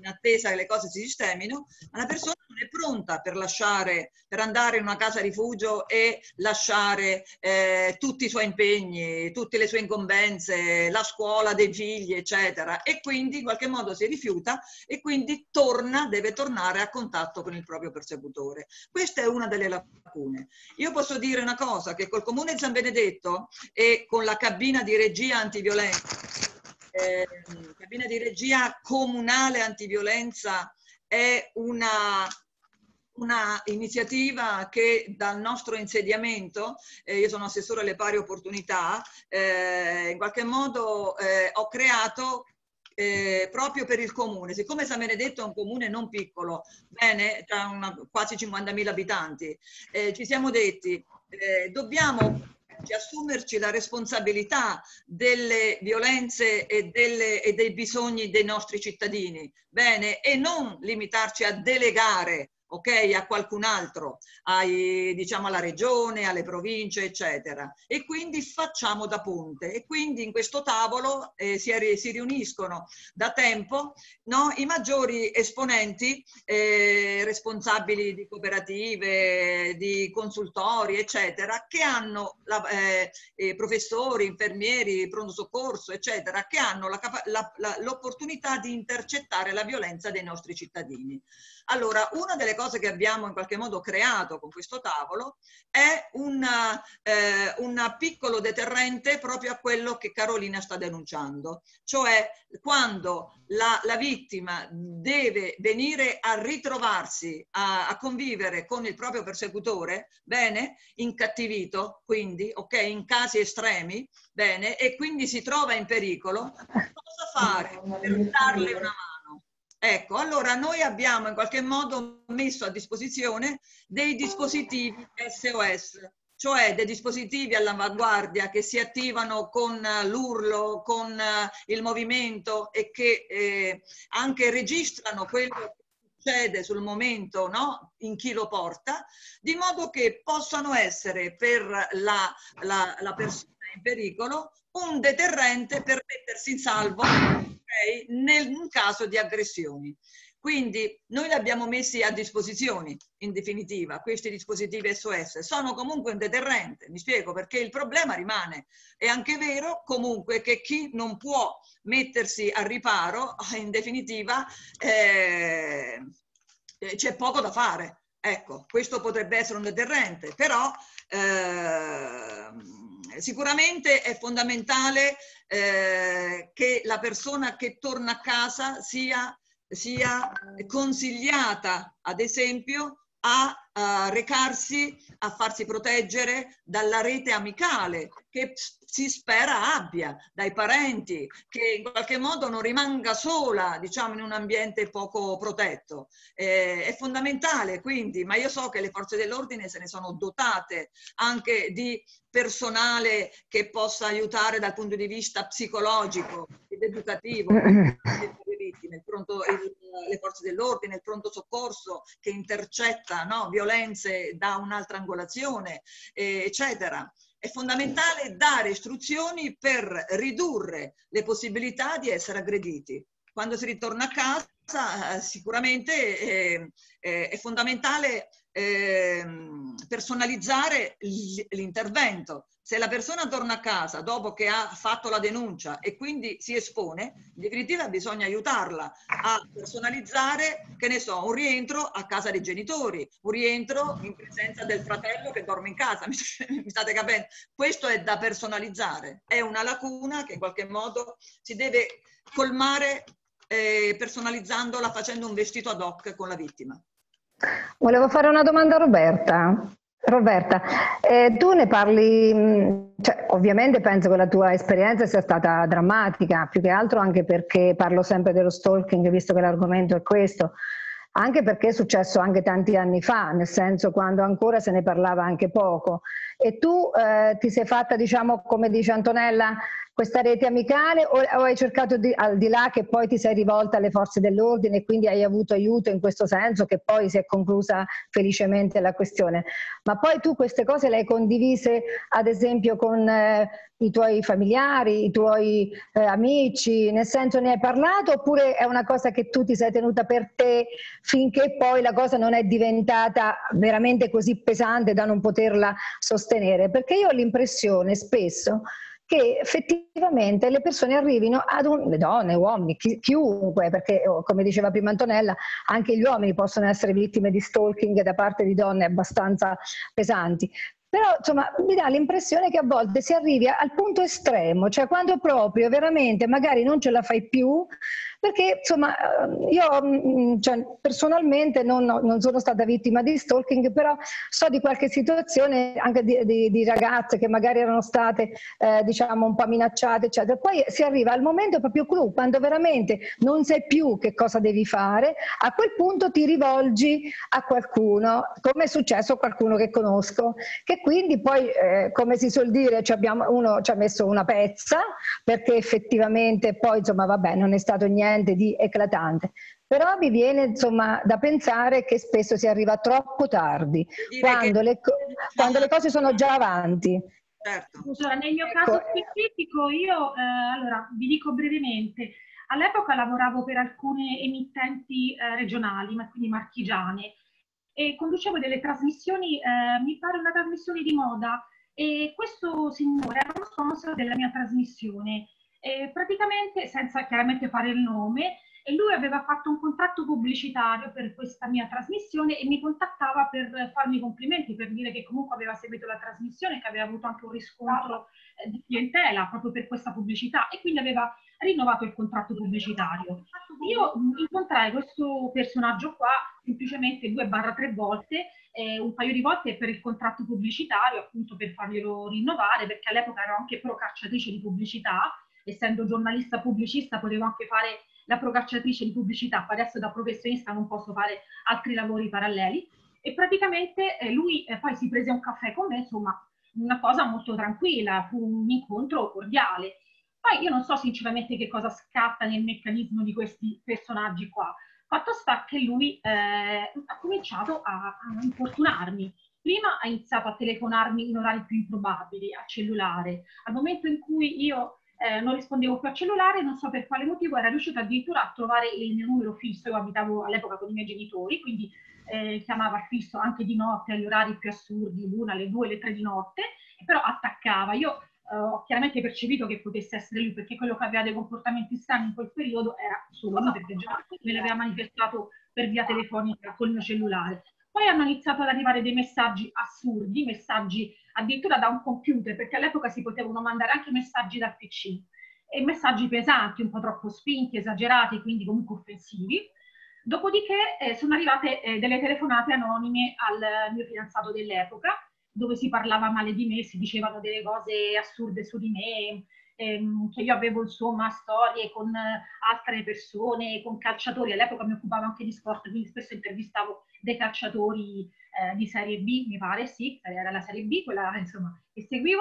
in attesa che le cose si sistemino, ma la persona non è pronta per lasciare, per andare in una casa rifugio e lasciare eh, tutti i suoi impegni, tutte le sue incombenze, la scuola dei figli, eccetera, e quindi in qualche modo si rifiuta e quindi torna, deve tornare a contatto con il proprio persecutore. Questa è una delle lacune. Io posso dire una cosa, che col Comune di San Benedetto e con la cabina di regia antiviolenza, eh, cabina di regia comunale antiviolenza, è una, una iniziativa che dal nostro insediamento, eh, io sono assessore alle pari opportunità, eh, in qualche modo eh, ho creato Eh, proprio per il comune. Siccome San Benedetto è un comune non piccolo, bene, ha una, quasi cinquantamila abitanti, eh, ci siamo detti eh, dobbiamo assumerci la responsabilità delle violenze e, delle, e dei bisogni dei nostri cittadini, bene, e non limitarci a delegare, ok, a qualcun altro, ai, diciamo alla regione, alle province, eccetera. E quindi facciamo da ponte. E quindi in questo tavolo eh, si, si riuniscono da tempo, no, i maggiori esponenti, eh, responsabili di cooperative, di consultori, eccetera, che hanno, la, eh, eh, professori, infermieri, pronto soccorso, eccetera, che hanno l'opportunità di intercettare la violenza dei nostri cittadini. Allora, una delle cose che abbiamo in qualche modo creato con questo tavolo è una, eh, un piccolo deterrente proprio a quello che Carolina sta denunciando, cioè quando la, la vittima deve venire a ritrovarsi, a, a convivere con il proprio persecutore, bene, incattivito, quindi, ok, in casi estremi, bene, e quindi si trova in pericolo, cosa fare per darle una mano? Ecco, allora noi abbiamo in qualche modo messo a disposizione dei dispositivi S O S, cioè dei dispositivi all'avanguardia che si attivano con l'urlo, con il movimento e che eh, anche registrano quello che succede sul momento, no? In chi lo porta, di modo che possano essere per la, la, la persona in pericolo un deterrente per mettersi in salvo, okay, nel in caso di aggressioni. Quindi noi li abbiamo messi a disposizione, in definitiva, questi dispositivi S O S sono comunque un deterrente, mi spiego, perché il problema rimane. È anche vero comunque che chi non può mettersi a riparo, in definitiva, eh, c'è poco da fare. Ecco, questo potrebbe essere un deterrente, però eh, sicuramente è fondamentale eh, che la persona che torna a casa sia, sia consigliata, ad esempio, a, a recarsi, a farsi proteggere dalla rete amicale che si spera abbia, dai parenti, che in qualche modo non rimanga sola, diciamo, in un ambiente poco protetto. Eh, è fondamentale, quindi, ma io so che le forze dell'ordine se ne sono dotate anche di personale che possa aiutare dal punto di vista psicologico ed educativo le vittime, il pronto, il, le forze dell'ordine, il pronto soccorso che intercetta, no, violenze da un'altra angolazione, eh, eccetera. È fondamentale dare istruzioni per ridurre le possibilità di essere aggrediti. Quando si ritorna a casa, eh, sicuramente eh, eh, è fondamentale eh, personalizzare l'intervento. Se la persona torna a casa dopo che ha fatto la denuncia e quindi si espone, in definitiva bisogna aiutarla a personalizzare, che ne so, un rientro a casa dei genitori, un rientro in presenza del fratello che dorme in casa, mi, mi state capendo? Questo è da personalizzare, è una lacuna che in qualche modo si deve colmare eh, personalizzandola, facendo un vestito ad hoc con la vittima. Volevo fare una domanda a Roberta. Roberta, eh, tu ne parli, cioè, ovviamente penso che la tua esperienza sia stata drammatica, più che altro anche perché parlo sempre dello stalking, visto che l'argomento è questo, anche perché è successo anche tanti anni fa, nel senso quando ancora se ne parlava anche poco. E tu eh, ti sei fatta, diciamo, come dice Antonella, questa rete amicale, o, o hai cercato di, al di là che poi ti sei rivolta alle forze dell'ordine e quindi hai avuto aiuto in questo senso, che poi si è conclusa felicemente la questione? Ma poi tu queste cose le hai condivise ad esempio con eh, i tuoi familiari, i tuoi eh, amici, nel senso ne hai parlato, oppure è una cosa che tu ti sei tenuta per te finché poi la cosa non è diventata veramente così pesante da non poterla sostenere? Perché io ho l'impressione spesso che effettivamente le persone arrivino ad un, le donne, uomini, chi, chiunque, perché oh, come diceva prima Antonella, anche gli uomini possono essere vittime di stalking da parte di donne abbastanza pesanti. Però insomma mi dà l'impressione che a volte si arrivi al punto estremo, cioè quando proprio veramente magari non ce la fai più, perché insomma io cioè, personalmente non, non sono stata vittima di stalking, però so di qualche situazione anche di, di, di ragazze che magari erano state eh, diciamo un po' minacciate eccetera. Poi si arriva al momento proprio clou, quando veramente non sai più che cosa devi fare, a quel punto ti rivolgi a qualcuno, come è successo a qualcuno che conosco, che quindi poi eh, come si suol dire ci abbiamo, uno ci ha messo una pezza, perché effettivamente poi insomma vabbè non è stato niente di eclatante, però mi viene insomma da pensare che spesso si arriva troppo tardi, quando, che... le, quando le cose sono già avanti. Certo. Allora, nel mio ecco. caso specifico io, eh, allora vi dico brevemente, all'epoca lavoravo per alcune emittenti eh, regionali, ma quindi marchigiane, e conducevo delle trasmissioni, eh, mi pare una trasmissione di moda, e questo signore era uno sponsor della mia trasmissione. E praticamente, senza chiaramente fare il nome, e lui aveva fatto un contratto pubblicitario per questa mia trasmissione e mi contattava per farmi complimenti, per dire che comunque aveva seguito la trasmissione, che aveva avuto anche un riscontro eh, di clientela proprio per questa pubblicità, e quindi aveva rinnovato il contratto pubblicitario. Io mh, incontrai questo personaggio qua semplicemente due barra tre volte, eh, un paio di volte per il contratto pubblicitario, appunto per farglielo rinnovare, perché all'epoca ero anche procacciatrice di pubblicità, essendo giornalista pubblicista potevo anche fare la procacciatrice di pubblicità, adesso da professionista non posso fare altri lavori paralleli, e praticamente eh, lui eh, poi si prese un caffè con me, insomma una cosa molto tranquilla, fu un incontro cordiale. Poi io non so sinceramente che cosa scatta nel meccanismo di questi personaggi qua, fatto sta che lui eh, ha cominciato a, a importunarmi. Prima ha iniziato a telefonarmi in orari più improbabili, al cellulare, al momento in cui io Eh, non rispondevo più al cellulare, non so per quale motivo era riuscito addirittura a trovare il mio numero fisso. Io abitavo all'epoca con i miei genitori, quindi eh, chiamava fisso anche di notte agli orari più assurdi, l'una, le due, le tre di notte, però attaccava. Io eh, ho chiaramente percepito che potesse essere lui, perché quello che aveva dei comportamenti strani in quel periodo era solo lui, perché già me l'aveva manifestato per via telefonica col mio cellulare. Poi hanno iniziato ad arrivare dei messaggi assurdi, messaggi addirittura da un computer, perché all'epoca si potevano mandare anche messaggi dal P C, e messaggi pesanti, un po' troppo spinti, esagerati, quindi comunque offensivi. Dopodiché eh, sono arrivate eh, delle telefonate anonime al mio fidanzato dell'epoca, dove si parlava male di me, si dicevano delle cose assurde su di me, ehm, che io avevo insomma storie con altre persone, con calciatori. All'epoca mi occupavo anche di sport, quindi spesso intervistavo dei calciatori eh, di Serie B, mi pare, sì, era la Serie B, quella insomma che seguivo,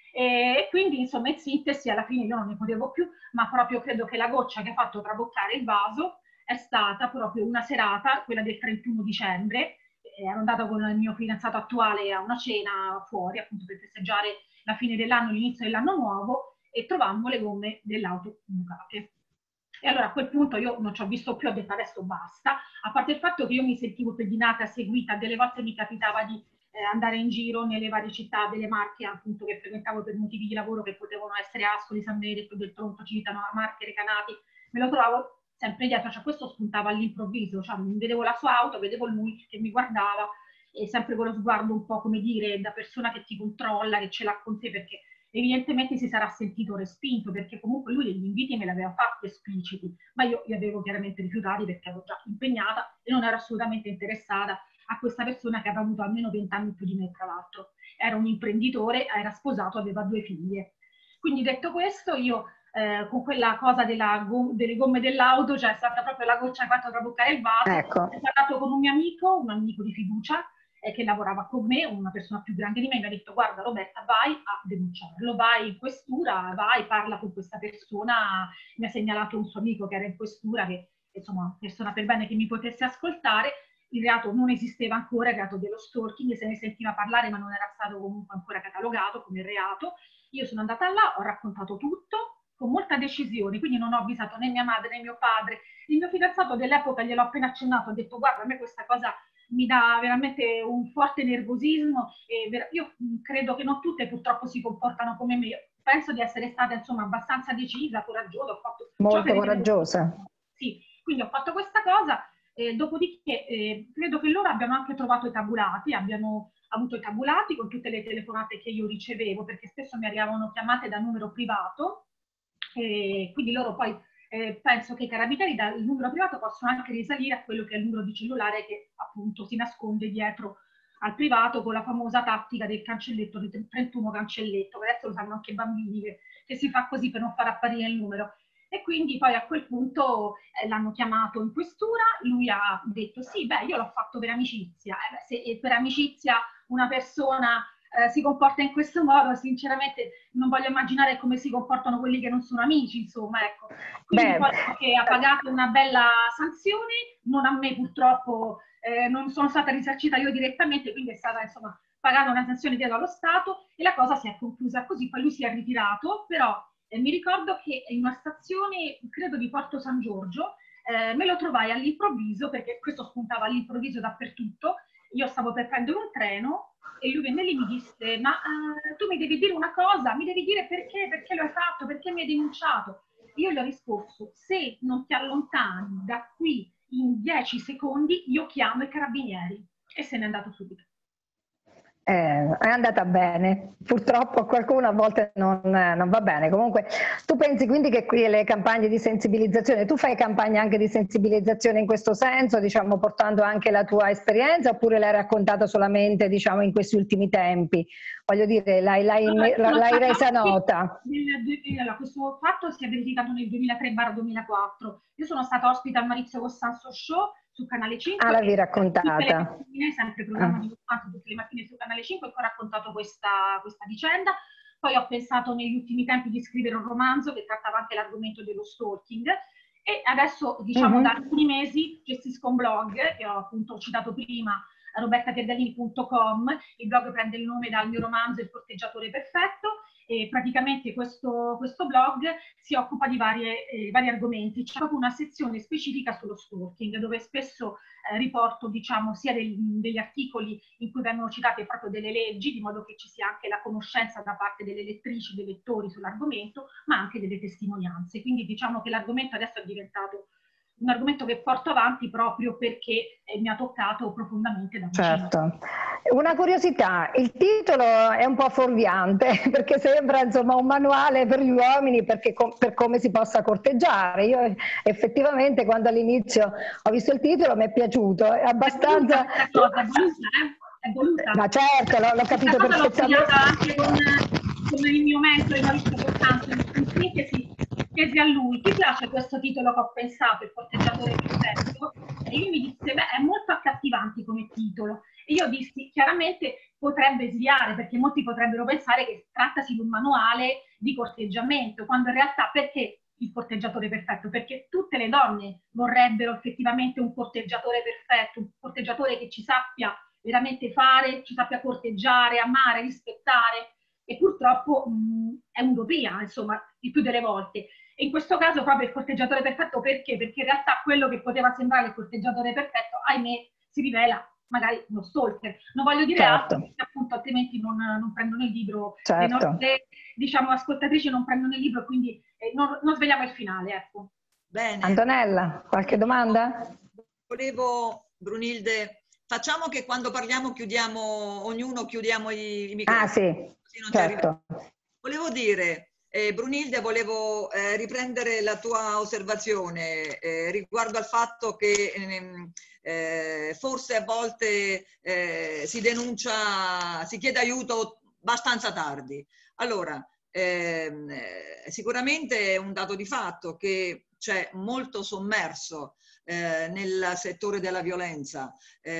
e quindi insomma in sintesi alla fine io non ne potevo più, ma proprio credo che la goccia che ha fatto traboccare il vaso è stata proprio una serata, quella del trentuno dicembre. Ero andata con il mio fidanzato attuale a una cena fuori, appunto per festeggiare la fine dell'anno, l'inizio dell'anno nuovo, e trovammo le gomme dell'auto bucate. E allora a quel punto io non ci ho visto più, ho detto adesso basta, a parte il fatto che io mi sentivo pedinata, seguita, delle volte mi capitava di eh, andare in giro nelle varie città delle Marche, appunto, che frequentavo per motivi di lavoro, che potevano essere Ascoli, San Benedetto del Tronto, Civitano, Marche, Recanati, me lo trovavo sempre dietro, cioè questo spuntava all'improvviso, cioè vedevo la sua auto, vedevo lui che mi guardava, e sempre con lo sguardo un po' come dire da persona che ti controlla, che ce l'ha con te, perché evidentemente si sarà sentito respinto, perché comunque lui degli inviti me li aveva fatti espliciti, ma io li avevo chiaramente rifiutati perché ero già impegnata e non ero assolutamente interessata a questa persona che aveva avuto almeno vent'anni più di me, tra l'altro. Era un imprenditore, era sposato, aveva due figlie. Quindi detto questo, io eh, con quella cosa della, delle gomme dell'auto, cioè è stata proprio la goccia che ha fatto traboccare il vaso, ecco. ho parlato con un mio amico, un amico di fiducia, eh, che lavorava con me, una persona più grande di me, mi ha detto guarda Roberta, vai a denunciarlo, vai in questura, vai, parla con questa persona, mi ha segnalato un suo amico che era in questura, che insomma persona per bene che mi potesse ascoltare. Il reato non esisteva ancora, il reato dello stalking, se ne sentiva parlare ma non era stato comunque ancora catalogato come reato. Io sono andata là, ho raccontato tutto con molta decisione, quindi non ho avvisato né mia madre né mio padre. Il mio fidanzato dell'epoca gliel'ho appena accennato, ha detto guarda a me questa cosa mi dà veramente un forte nervosismo e io credo che non tutte purtroppo si comportano come me. Io penso di essere stata insomma abbastanza decisa, coraggiosa, ho fatto molto coraggiosa. Sì, quindi ho fatto questa cosa. Eh, dopodiché eh, credo che loro abbiano anche trovato i tabulati, abbiano avuto i tabulati con tutte le telefonate che io ricevevo, perché spesso mi arrivavano chiamate da numero privato, e quindi loro poi eh, penso che i carabinieri dal numero privato possono anche risalire a quello che è il numero di cellulare che appunto si nasconde dietro al privato con la famosa tattica del cancelletto, del trentuno cancelletto, che adesso lo sanno anche i bambini, che, che si fa così per non far apparire il numero. E quindi poi a quel punto eh, l'hanno chiamato in questura, lui ha detto sì, beh, io l'ho fatto per amicizia. Eh, beh, se per amicizia una persona eh, si comporta in questo modo, sinceramente non voglio immaginare come si comportano quelli che non sono amici, insomma, ecco. Quindi Beh, poi che ha pagato una bella sanzione, non a me purtroppo, eh, non sono stata risarcita io direttamente, quindi è stata insomma pagata una sanzione dietro allo Stato e la cosa si è conclusa così, poi lui si è ritirato, però Eh, mi ricordo che in una stazione, credo di Porto San Giorgio, eh, me lo trovai all'improvviso, perché questo spuntava all'improvviso dappertutto, io stavo per prendere un treno e lui venne lì e mi disse ma uh, tu mi devi dire una cosa, mi devi dire perché, perché lo hai fatto, perché mi hai denunciato. Io gli ho risposto se non ti allontani da qui in dieci secondi io chiamo i carabinieri e se n'è andato subito. Eh, è andata bene, purtroppo a qualcuno a volte non, non va bene. Comunque tu pensi quindi che qui le campagne di sensibilizzazione, tu fai campagne anche di sensibilizzazione in questo senso, diciamo portando anche la tua esperienza, oppure l'hai raccontata solamente diciamo in questi ultimi tempi? Voglio dire, l'hai, l'hai, l'hai resa nota? Allora, questo fatto si è verificato nel duemilatré duemilaquattro. Io sono stata ospite al Maurizio Costanzo Show su Canale cinque. Ah, l'avevi raccontata. Tutte le mattine, sempre programma ah. di Costanzo, tutte le mattine su Canale cinque, ho raccontato questa, questa vicenda. Poi ho pensato negli ultimi tempi di scrivere un romanzo che trattava anche l'argomento dello stalking. E adesso, diciamo, mm-hmm. da alcuni mesi gestisco un blog che ho appunto citato prima, roberta pierdellini punto com. Il blog prende il nome dal mio romanzo Il corteggiatore perfetto e praticamente questo, questo blog si occupa di varie, eh, vari argomenti. C'è proprio una sezione specifica sullo stalking dove spesso eh, riporto diciamo sia del, degli articoli in cui vengono citate proprio delle leggi, di modo che ci sia anche la conoscenza da parte delle lettrici, dei lettori sull'argomento, ma anche delle testimonianze. Quindi diciamo che l'argomento adesso è diventato un argomento che porto avanti proprio perché eh, mi ha toccato profondamente da vicino. Certo. Una curiosità, il titolo è un po' fuorviante perché sembra insomma un manuale per gli uomini perché, per come si possa corteggiare. Io effettivamente quando all'inizio ho visto il titolo mi è piaciuto, è abbastanza... È voluta, è voluta, eh? È voluta. Ma certo, l'ho, l'ho capito perfettamente. L'ho anche con, con il mio mentore Maurizio Costanzo, in sintesi chiesi a lui, ti piace questo titolo che ho pensato, Il corteggiatore perfetto? E lui mi disse, beh, è molto accattivante come titolo. E io dissi, chiaramente potrebbe sviare, perché molti potrebbero pensare che trattasi di un manuale di corteggiamento, quando in realtà perché il corteggiatore perfetto? Perché tutte le donne vorrebbero effettivamente un corteggiatore perfetto, un corteggiatore che ci sappia veramente fare, ci sappia corteggiare, amare, rispettare, e purtroppo mh, è un'utopia, insomma, il più delle volte. E in questo caso proprio il corteggiatore perfetto perché? Perché in realtà quello che poteva sembrare il corteggiatore perfetto, ahimè, si rivela magari uno stalker. Non voglio dire certo. altro, perché appunto altrimenti non, non prendono il libro, certo. le nostre diciamo, ascoltatrici non prendono il libro, quindi eh, non, non svegliamo il finale. Ecco. Bene. Antonella, qualche domanda? Volevo, Brunilde, facciamo che quando parliamo chiudiamo, ognuno chiudiamo i, i microfoni. Ah sì, certo. Volevo dire... Eh, Brunilde, volevo eh, riprendere la tua osservazione eh, riguardo al fatto che ehm, eh, forse a volte eh, si denuncia, si chiede aiuto abbastanza tardi. Allora, ehm, sicuramente è un dato di fatto che c'è molto sommerso eh, nel settore della violenza.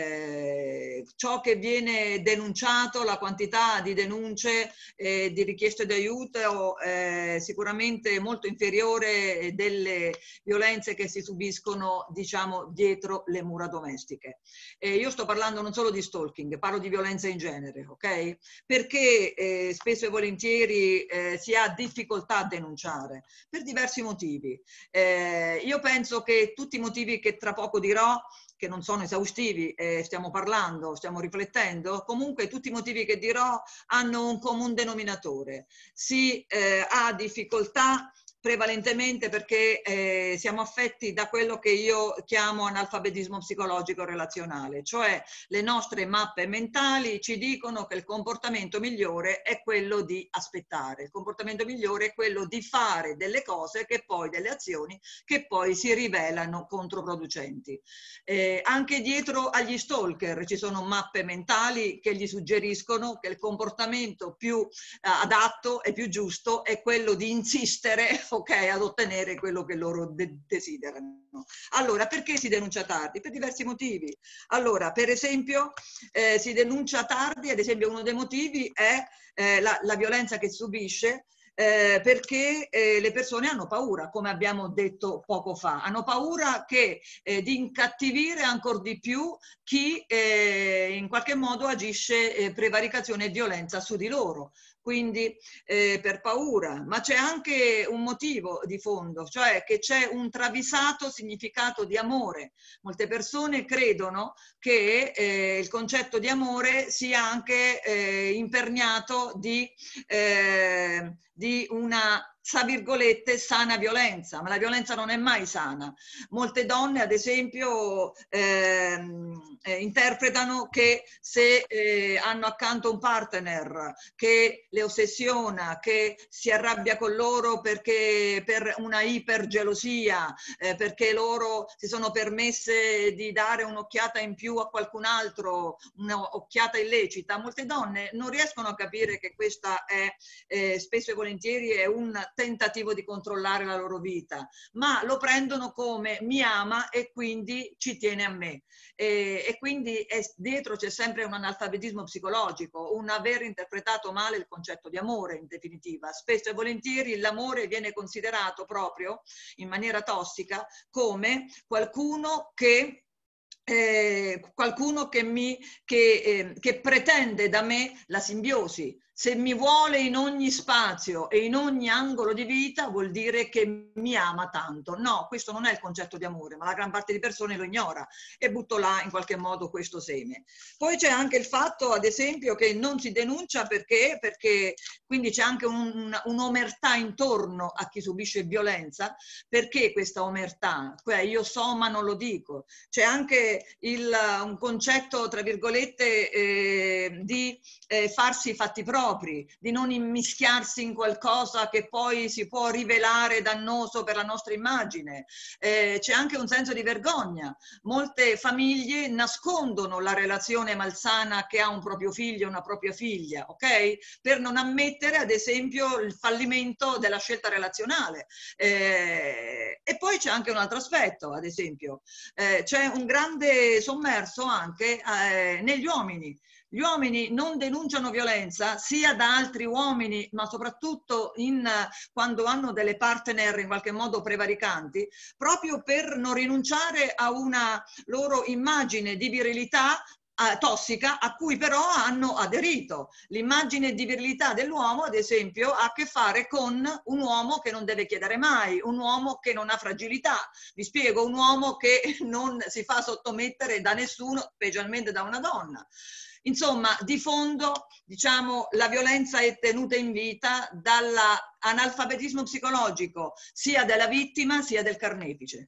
Eh, ciò che viene denunciato, la quantità di denunce e eh, di richieste di aiuto è eh, sicuramente molto inferiore delle violenze che si subiscono, diciamo, dietro le mura domestiche. Eh, io sto parlando non solo di stalking, parlo di violenza in genere, ok? Perché eh, spesso e volentieri eh, si ha difficoltà a denunciare per diversi motivi. Eh, io penso che tutti i motivi che tra poco dirò, che non sono esaustivi, eh, stiamo parlando, stiamo riflettendo, comunque tutti i motivi che dirò hanno un comune denominatore. Si eh, ha difficoltà prevalentemente perché eh, siamo affetti da quello che io chiamo analfabetismo psicologico relazionale, cioè le nostre mappe mentali ci dicono che il comportamento migliore è quello di aspettare, il comportamento migliore è quello di fare delle cose, che poi delle azioni che poi si rivelano controproducenti. Eh, anche dietro agli stalker ci sono mappe mentali che gli suggeriscono che il comportamento più eh, adatto e più giusto è quello di insistere, ok, ad ottenere quello che loro de desiderano. Allora, perché si denuncia tardi? Per diversi motivi. Allora, per esempio, eh, si denuncia tardi, ad esempio uno dei motivi è eh, la, la violenza che subisce, Eh, perché eh, le persone hanno paura, come abbiamo detto poco fa, hanno paura che, eh, di incattivire ancora di più chi eh, in qualche modo agisce eh, prevaricazione e violenza su di loro. Quindi eh, per paura, ma c'è anche un motivo di fondo, cioè che c'è un travisato significato di amore. Molte persone credono che eh, il concetto di amore sia anche eh, imperniato di, eh, di una, tra virgolette, sana violenza, ma la violenza non è mai sana. Molte donne, ad esempio, ehm, eh, interpretano che se eh, hanno accanto un partner che le ossessiona, che si arrabbia con loro perché per una ipergelosia, eh, perché loro si sono permesse di dare un'occhiata in più a qualcun altro, un'occhiata illecita, molte donne non riescono a capire che questa è eh, spesso e volentieri è un tentativo di controllare la loro vita, ma lo prendono come mi ama e quindi ci tiene a me. E, e quindi è, dietro c'è sempre un analfabetismo psicologico, un aver interpretato male il concetto di amore, in definitiva. Spesso e volentieri l'amore viene considerato proprio in maniera tossica come qualcuno che Eh, qualcuno che, mi, che, eh, che pretende da me la simbiosi. Se mi vuole in ogni spazio e in ogni angolo di vita vuol dire che mi ama tanto. No, questo non è il concetto di amore, ma la gran parte di persone lo ignora e butto là in qualche modo questo seme. Poi c'è anche il fatto, ad esempio, che non si denuncia perché, perché quindi c'è anche un'omertà un intorno a chi subisce violenza. Perché questa omertà? Cioè, io so ma non lo dico. C'è anche il, un concetto, tra virgolette, eh, di eh, farsi fatti propri, di non immischiarsi in qualcosa che poi si può rivelare dannoso per la nostra immagine. Eh, c'è anche un senso di vergogna. Molte famiglie nascondono la relazione malsana che ha un proprio figlio e una propria figlia, ok? Per non ammettere, ad esempio, il fallimento della scelta relazionale. Eh, e poi c'è anche un altro aspetto, ad esempio, eh, c'è un grande sommerso anche eh, negli uomini. Gli uomini non denunciano violenza sia da altri uomini, ma soprattutto in, quando hanno delle partner in qualche modo prevaricanti, proprio per non rinunciare a una loro immagine di virilità eh, tossica a cui però hanno aderito. L'immagine di virilità dell'uomo, ad esempio, ha a che fare con un uomo che non deve chiedere mai, un uomo che non ha fragilità. Vi spiego, un uomo che non si fa sottomettere da nessuno, specialmente da una donna. Insomma, di fondo, diciamo, la violenza è tenuta in vita dall'analfabetismo psicologico, sia della vittima sia del carnefice.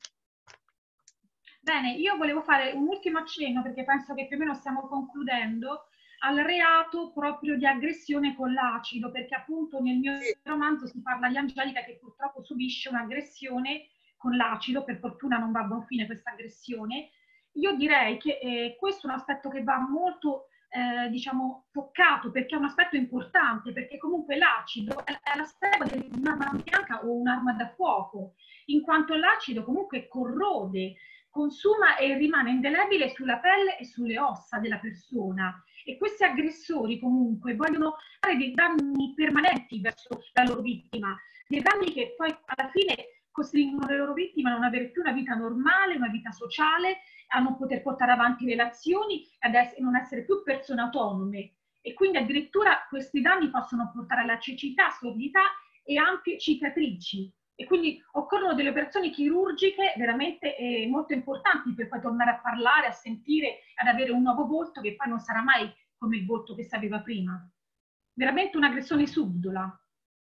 Bene, io volevo fare un ultimo accenno, perché penso che più o meno stiamo concludendo, al reato proprio di aggressione con l'acido, perché appunto nel mio romanzo si parla di Angelica che purtroppo subisce un'aggressione con l'acido, per fortuna non va a buon fine questa aggressione. Io direi che eh, questo è un aspetto che va molto Eh, diciamo toccato, perché è un aspetto importante, perché comunque l'acido è, è la stregua di un'arma bianca o un'arma da fuoco, in quanto l'acido comunque corrode, consuma e rimane indelebile sulla pelle e sulle ossa della persona. E questi aggressori comunque vogliono fare dei danni permanenti verso la loro vittima, dei danni che poi alla fine costringono le loro vittime a non avere più una vita normale, una vita sociale, a non poter portare avanti relazioni e a non essere più persone autonome. E quindi addirittura questi danni possono portare alla cecità, sordità e ampie cicatrici. E quindi occorrono delle operazioni chirurgiche veramente eh, molto importanti per poi tornare a parlare, a sentire, ad avere un nuovo volto che poi non sarà mai come il volto che si aveva prima. Veramente un'aggressione subdola.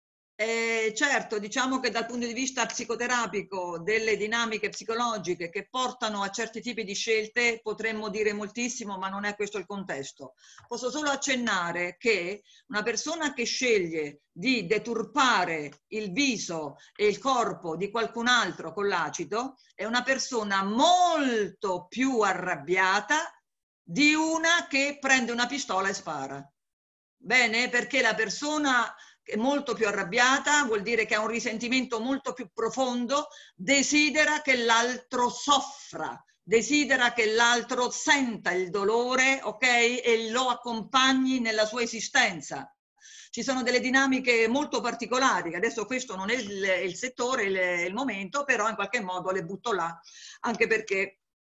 Eh, certo, diciamo che dal punto di vista psicoterapico, delle dinamiche psicologiche che portano a certi tipi di scelte, potremmo dire moltissimo, ma non è questo il contesto. Posso solo accennare che una persona che sceglie di deturpare il viso e il corpo di qualcun altro con l'acido è una persona molto più arrabbiata di una che prende una pistola e spara. Bene? Perché la persona è molto più arrabbiata, vuol dire che ha un risentimento molto più profondo, desidera che l'altro soffra, desidera che l'altro senta il dolore, ok? E lo accompagni nella sua esistenza. Ci sono delle dinamiche molto particolari, adesso questo non è il, il settore, il, il momento, però in qualche modo le butto là, anche perché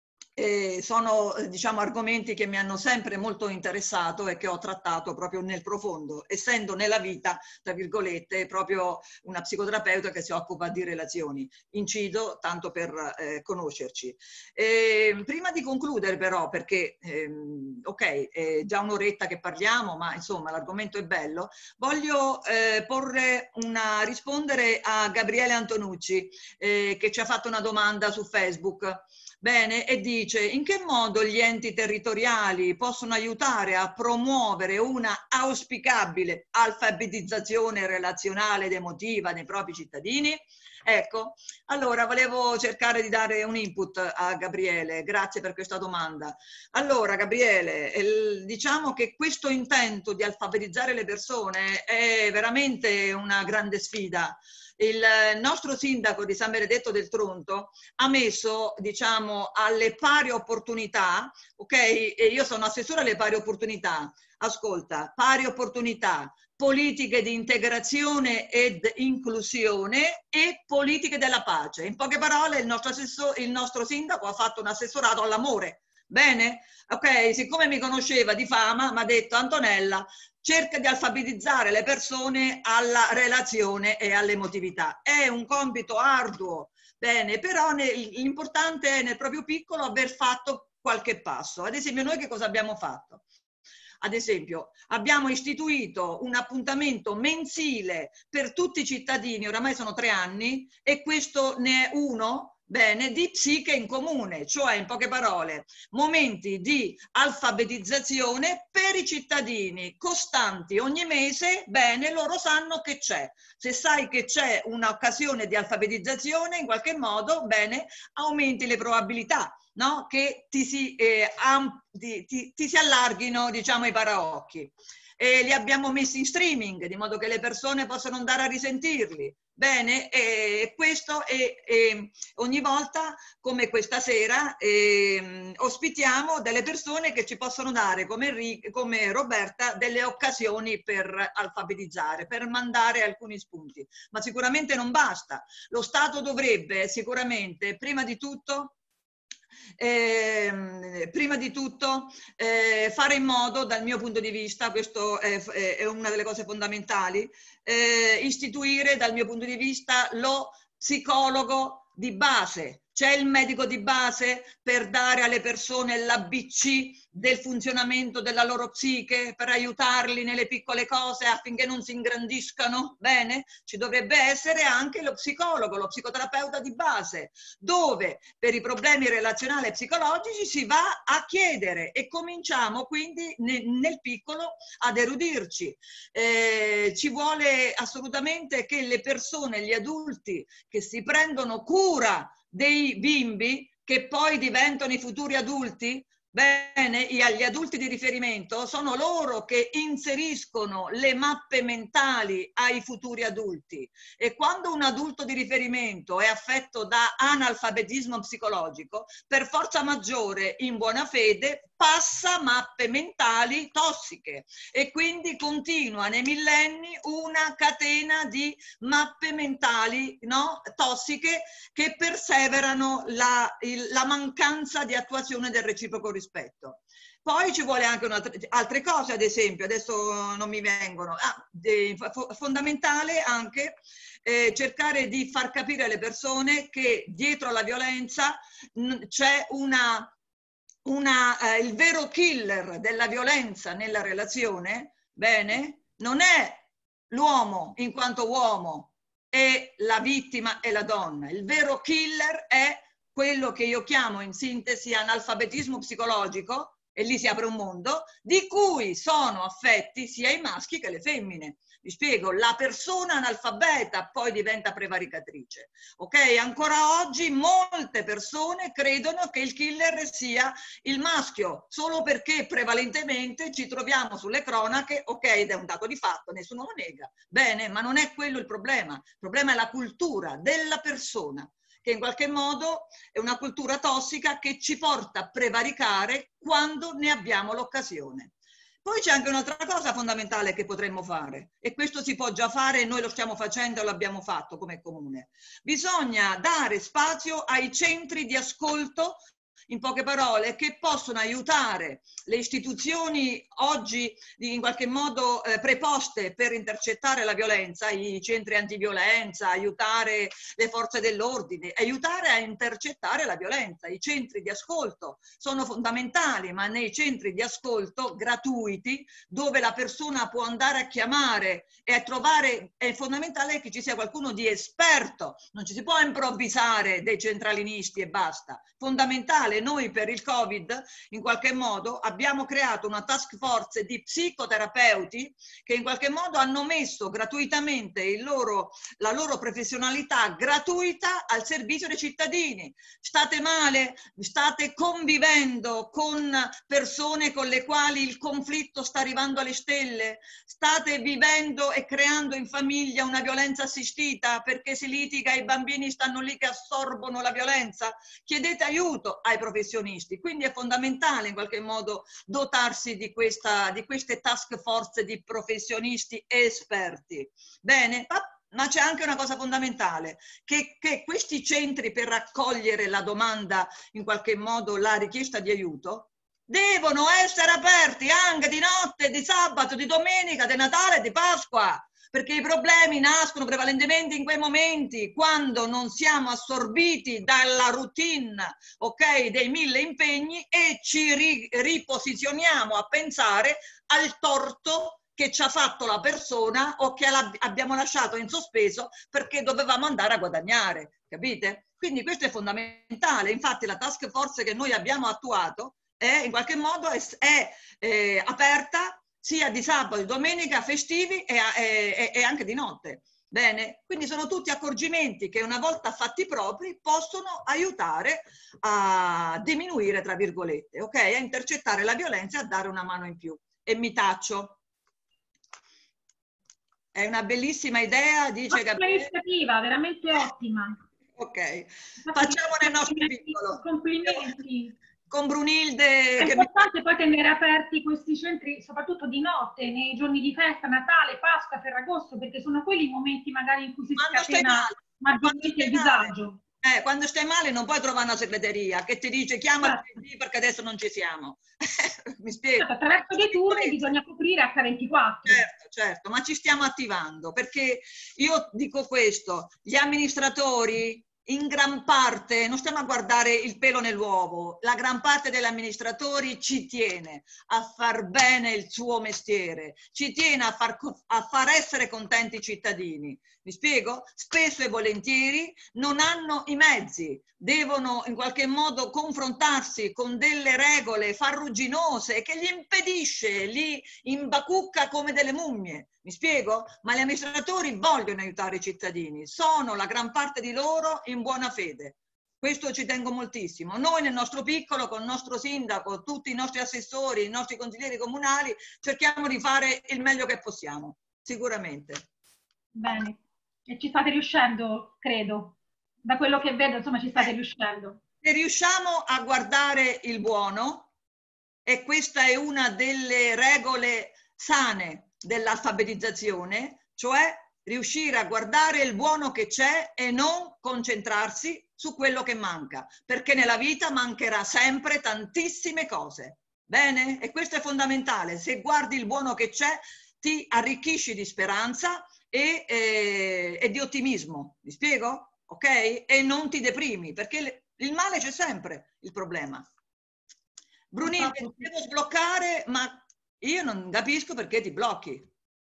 Eh, sono diciamo argomenti che mi hanno sempre molto interessato e che ho trattato proprio nel profondo, essendo nella vita, tra virgolette, proprio una psicoterapeuta che si occupa di relazioni. Incido tanto per eh, conoscerci. Eh, prima di concludere però, perché ehm, ok, è già un'oretta che parliamo, ma insomma l'argomento è bello, voglio eh, porre una, rispondere a Gabriele Antonucci eh, che ci ha fatto una domanda su Facebook. Bene, e dice: in che modo gli enti territoriali possono aiutare a promuovere una auspicabile alfabetizzazione relazionale ed emotiva dei propri cittadini? Ecco, allora volevo cercare di dare un input a Gabriele, grazie per questa domanda. Allora Gabriele, il, diciamo che questo intento di alfabetizzare le persone è veramente una grande sfida. Il nostro sindaco di San Benedetto del Tronto ha messo, diciamo, alle pari opportunità, ok? E io sono assessore alle pari opportunità. Ascolta, pari opportunità, politiche di integrazione ed inclusione e politiche della pace. In poche parole, il nostro, assessore, il nostro sindaco ha fatto un assessorato all'amore. Bene? Ok, siccome mi conosceva di fama, mi ha detto: Antonella, cerca di alfabetizzare le persone alla relazione e all'emotività. È un compito arduo, bene, però l'importante è nel proprio piccolo aver fatto qualche passo. Ad esempio, noi che cosa abbiamo fatto? Ad esempio, abbiamo istituito un appuntamento mensile per tutti i cittadini, oramai sono tre anni, e questo ne è uno, bene, di psiche in comune, cioè in poche parole, momenti di alfabetizzazione per i cittadini, costanti ogni mese, bene, loro sanno che c'è. Se sai che c'è un'occasione di alfabetizzazione, in qualche modo, bene, aumenti le probabilità, no? Che ti si, eh, ti, ti, ti si allarghino, diciamo, i paraocchi. E li abbiamo messi in streaming, di modo che le persone possano andare a risentirli. Bene, e questo è, è ogni volta, come questa sera, eh, ospitiamo delle persone che ci possono dare, come, Enrique, come Roberta, delle occasioni per alfabetizzare, per mandare alcuni spunti. Ma sicuramente non basta. Lo Stato dovrebbe sicuramente, prima di tutto, Eh, prima di tutto eh, fare in modo, dal mio punto di vista, questo è, è una delle cose fondamentali, eh, istituire dal mio punto di vista lo psicologo di base. C'è il medico di base per dare alle persone l'A B C del funzionamento della loro psiche, per aiutarli nelle piccole cose affinché non si ingrandiscano? Bene, ci dovrebbe essere anche lo psicologo, lo psicoterapeuta di base, dove per i problemi relazionali e psicologici si va a chiedere e cominciamo quindi nel, nel piccolo ad erudirci. Eh, ci vuole assolutamente che le persone, gli adulti che si prendono cura dei bimbi che poi diventano i futuri adulti, Bene, gli adulti di riferimento sono loro che inseriscono le mappe mentali ai futuri adulti, e quando un adulto di riferimento è affetto da analfabetismo psicologico, per forza maggiore, in buona fede, passa mappe mentali tossiche e quindi continua nei millenni una catena di mappe mentali, no, tossiche, che perseverano la, il, la mancanza di attuazione del reciproco rispetto. Poi ci vuole anche altre cose, ad esempio, adesso non mi vengono, ah, è fondamentale anche eh, cercare di far capire alle persone che dietro alla violenza c'è una Una, eh, il vero killer della violenza nella relazione, bene, non è l'uomo in quanto uomo, è la vittima e la donna. Il vero killer è quello che io chiamo in sintesi analfabetismo psicologico, e lì si apre un mondo, di cui sono affetti sia i maschi che le femmine. Vi spiego, la persona analfabeta poi diventa prevaricatrice, ok? Ancora oggi molte persone credono che il killer sia il maschio, solo perché prevalentemente ci troviamo sulle cronache, ok, ed è un dato di fatto, nessuno lo nega, bene, ma non è quello il problema, il problema è la cultura della persona, che in qualche modo è una cultura tossica che ci porta a prevaricare quando ne abbiamo l'occasione. Poi c'è anche un'altra cosa fondamentale che potremmo fare, e questo si può già fare, e noi lo stiamo facendo e l'abbiamo fatto come comune. Bisogna dare spazio ai centri di ascolto, in poche parole, che possono aiutare le istituzioni oggi in qualche modo eh, preposte per intercettare la violenza, i centri antiviolenza, aiutare le forze dell'ordine, aiutare a intercettare la violenza. I centri di ascolto sono fondamentali, ma nei centri di ascolto gratuiti, dove la persona può andare a chiamare e a trovare, è fondamentale che ci sia qualcuno di esperto, non ci si può improvvisare dei centralinisti e basta. Fondamentale. Noi per il Covid in qualche modo abbiamo creato una task force di psicoterapeuti che in qualche modo hanno messo gratuitamente il loro, la loro professionalità gratuita al servizio dei cittadini. State male? State convivendo con persone con le quali il conflitto sta arrivando alle stelle? State vivendo e creando in famiglia una violenza assistita perché si litiga e i bambini stanno lì che assorbono la violenza? Chiedete aiuto ai professionisti, quindi è fondamentale in qualche modo dotarsi di, questa, di queste task force di professionisti esperti. Bene, ma c'è anche una cosa fondamentale, che, che questi centri, per raccogliere la domanda, in qualche modo la richiesta di aiuto, devono essere aperti anche di notte, di sabato, di domenica, di Natale e di Pasqua, perché i problemi nascono prevalentemente in quei momenti, quando non siamo assorbiti dalla routine, ok, dei mille impegni, e ci ri riposizioniamo a pensare al torto che ci ha fatto la persona o che abbiamo lasciato in sospeso perché dovevamo andare a guadagnare, capite? Quindi questo è fondamentale. Infatti la task force che noi abbiamo attuato è in qualche modo è, è eh, aperta sia di sabato, di domenica, festivi e, e, e anche di notte. Bene? Quindi sono tutti accorgimenti che una volta fatti propri possono aiutare a diminuire, tra virgolette, ok? A intercettare la violenza e a dare una mano in più. E mi taccio. È una bellissima idea, dice Gabriele. Un'iniziativa veramente ottima. Ok, facciamo nel nostro piccolo. Complimenti. Con Brunilde. È importante poi tenere aperti questi centri, soprattutto di notte, nei giorni di festa, Natale, Pasqua, Ferragosto, perché sono quelli i momenti magari in cui si quando scatena maggiormente il disagio. Eh, quando stai male non puoi trovare una segreteria che ti dice chiama il P D perché adesso non ci siamo. Mi spiego. Certo, attraverso dei turni bisogna coprire acca ventiquattro. Certo, certo, ma ci stiamo attivando, perché io dico questo, gli amministratori in gran parte, non stiamo a guardare il pelo nell'uovo, la gran parte degli amministratori ci tiene a far bene il suo mestiere, ci tiene a far, a far essere contenti i cittadini. Mi spiego? Spesso e volentieri non hanno i mezzi, devono in qualche modo confrontarsi con delle regole farruginose che gli impedisce, li imbacucca come delle mummie. Mi spiego? Ma gli amministratori vogliono aiutare i cittadini, sono la gran parte di loro in buona fede. questo ci tengo moltissimo. Noi nel nostro piccolo, con il nostro sindaco, tutti i nostri assessori, i nostri consiglieri comunali, cerchiamo di fare il meglio che possiamo, sicuramente. Bene, e ci state riuscendo, credo. Da quello che vedo, insomma, ci state riuscendo. Se riusciamo a guardare il buono, e questa è una delle regole sane dell'alfabetizzazione, cioè riuscire a guardare il buono che c'è e non concentrarsi su quello che manca, perché nella vita mancherà sempre tantissime cose. Bene? E questo è fondamentale. Se guardi il buono che c'è, ti arricchisci di speranza e, e, e di ottimismo. Mi spiego? Ok? E non ti deprimi, perché il male c'è sempre, il problema. Brunilde, ti devo sbloccare, ma io non capisco perché ti blocchi.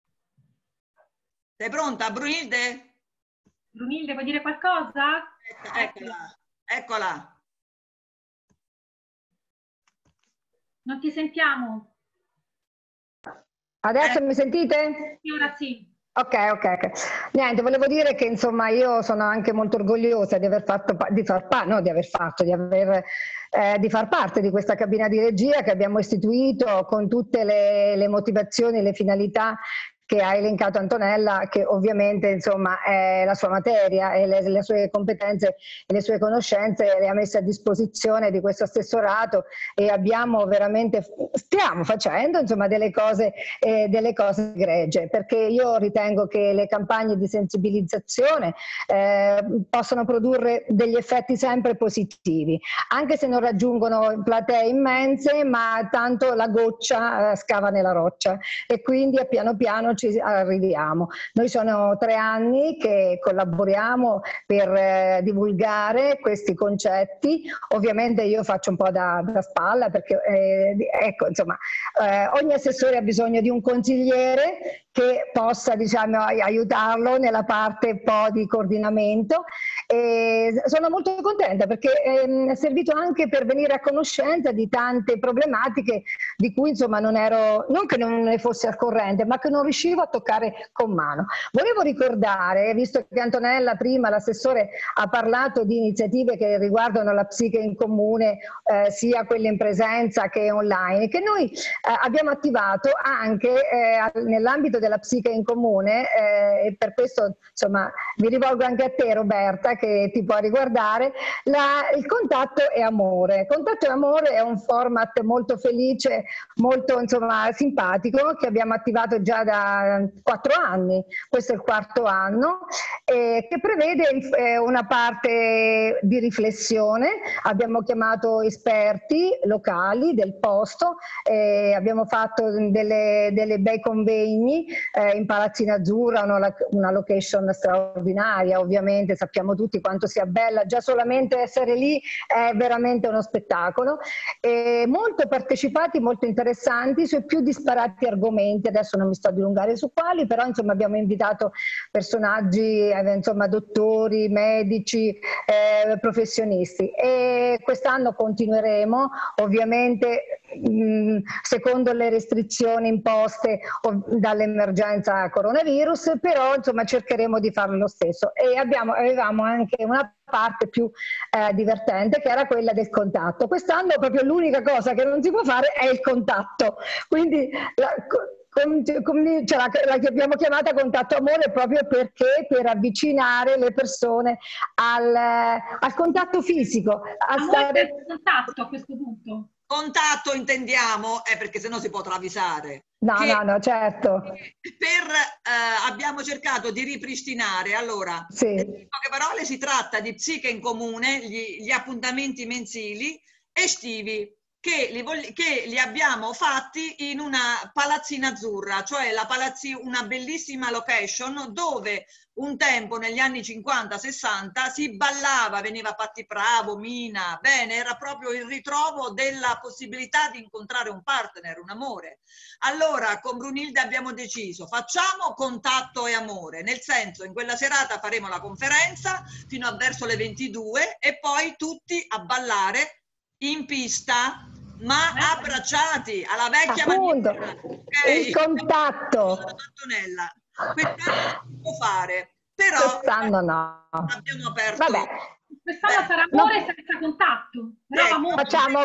Sei pronta, Brunilde? Brunilde, vuoi dire qualcosa? Ecco, eccola, eccola. Non ti sentiamo. Adesso Eh. mi sentite? Sì, ora sì. Ok, ok, ok. Niente, volevo dire che insomma io sono anche molto orgogliosa di aver fatto, di far, no, di aver fatto, di aver, eh, di far parte di questa cabina di regia che abbiamo istituito con tutte le, le motivazioni e le finalità che ha elencato Antonella, che ovviamente insomma è la sua materia e le, le sue competenze e le sue conoscenze le ha messe a disposizione di questo assessorato, e abbiamo veramente, stiamo facendo insomma delle cose, eh, delle cose egregie, perché io ritengo che le campagne di sensibilizzazione eh, possono produrre degli effetti sempre positivi, anche se non raggiungono platee immense, ma tanto la goccia eh, scava nella roccia, e quindi a piano piano ci arriviamo. Noi sono tre anni che collaboriamo per eh, divulgare questi concetti. Ovviamente io faccio un po' da, da spalla, perché eh, ecco, insomma, eh, ogni assessore ha bisogno di un consigliere che possa, diciamo, aiutarlo nella parte un po' di coordinamento, e sono molto contenta perché ehm, è servito anche per venire a conoscenza di tante problematiche di cui insomma non ero, non che non ne fossi al corrente, ma che non riuscivo a toccare con mano. Volevo ricordare, visto che Antonella prima, l'assessore, ha parlato di iniziative che riguardano la psiche in comune, eh, sia quelle in presenza che online, che noi eh, abbiamo attivato anche eh, nell'ambito della psiche in comune, eh, e per questo insomma mi rivolgo anche a te, Roberta, che ti può riguardare, la, il contatto e amore. Contatto e amore è un format molto felice, molto insomma simpatico, che abbiamo attivato già da quattro anni, questo è il quarto anno, eh, che prevede eh, una parte di riflessione. Abbiamo chiamato esperti locali del posto, eh, abbiamo fatto delle, delle bei convegni eh, in Palazzina Azzurra, una, una location straordinaria, ovviamente sappiamo tutti quanto sia bella, già solamente essere lì è veramente uno spettacolo, e molto partecipati, molto interessanti sui più disparati argomenti. Adesso non mi sto a dilungare su quali, però insomma abbiamo invitato personaggi, eh, insomma dottori, medici, eh, professionisti, e quest'anno continueremo ovviamente mh, secondo le restrizioni imposte dall'emergenza coronavirus, però insomma cercheremo di farlo lo stesso, e abbiamo, avevamo anche una parte più eh, divertente, che era quella del contatto. Quest'anno proprio l'unica cosa che non si può fare è il contatto, quindi la, com, com, cioè la, la abbiamo chiamata contatto amore proprio perché per avvicinare le persone al, al contatto fisico, a amore stare... per contatto a questo punto. Contatto intendiamo, eh, perché sennò si può travisare. No, che, no, no, certo. Per, eh, abbiamo cercato di ripristinare, allora, sì. In poche parole si tratta di psiche in comune, gli, gli appuntamenti mensili estivi, che li, che li abbiamo fatti in una palazzina azzurra, cioè la palazzi, una bellissima location dove un tempo negli anni cinquanta sessanta si ballava, veniva Patti Bravo, Mina, bene, era proprio il ritrovo della possibilità di incontrare un partner, un amore. Allora con Brunilde abbiamo deciso, facciamo contatto e amore, nel senso, in quella serata faremo la conferenza fino a verso le ventidue e poi tutti a ballare in pista, ma abbracciati alla vecchia appunto, maniera. Okay? Il contatto. Antonella, quest'anno si può fare, però quest'anno no. abbiamo aperto. Vabbè. Quest'anno sarà amore no. senza contatto. Però ecco, amore. Facciamo,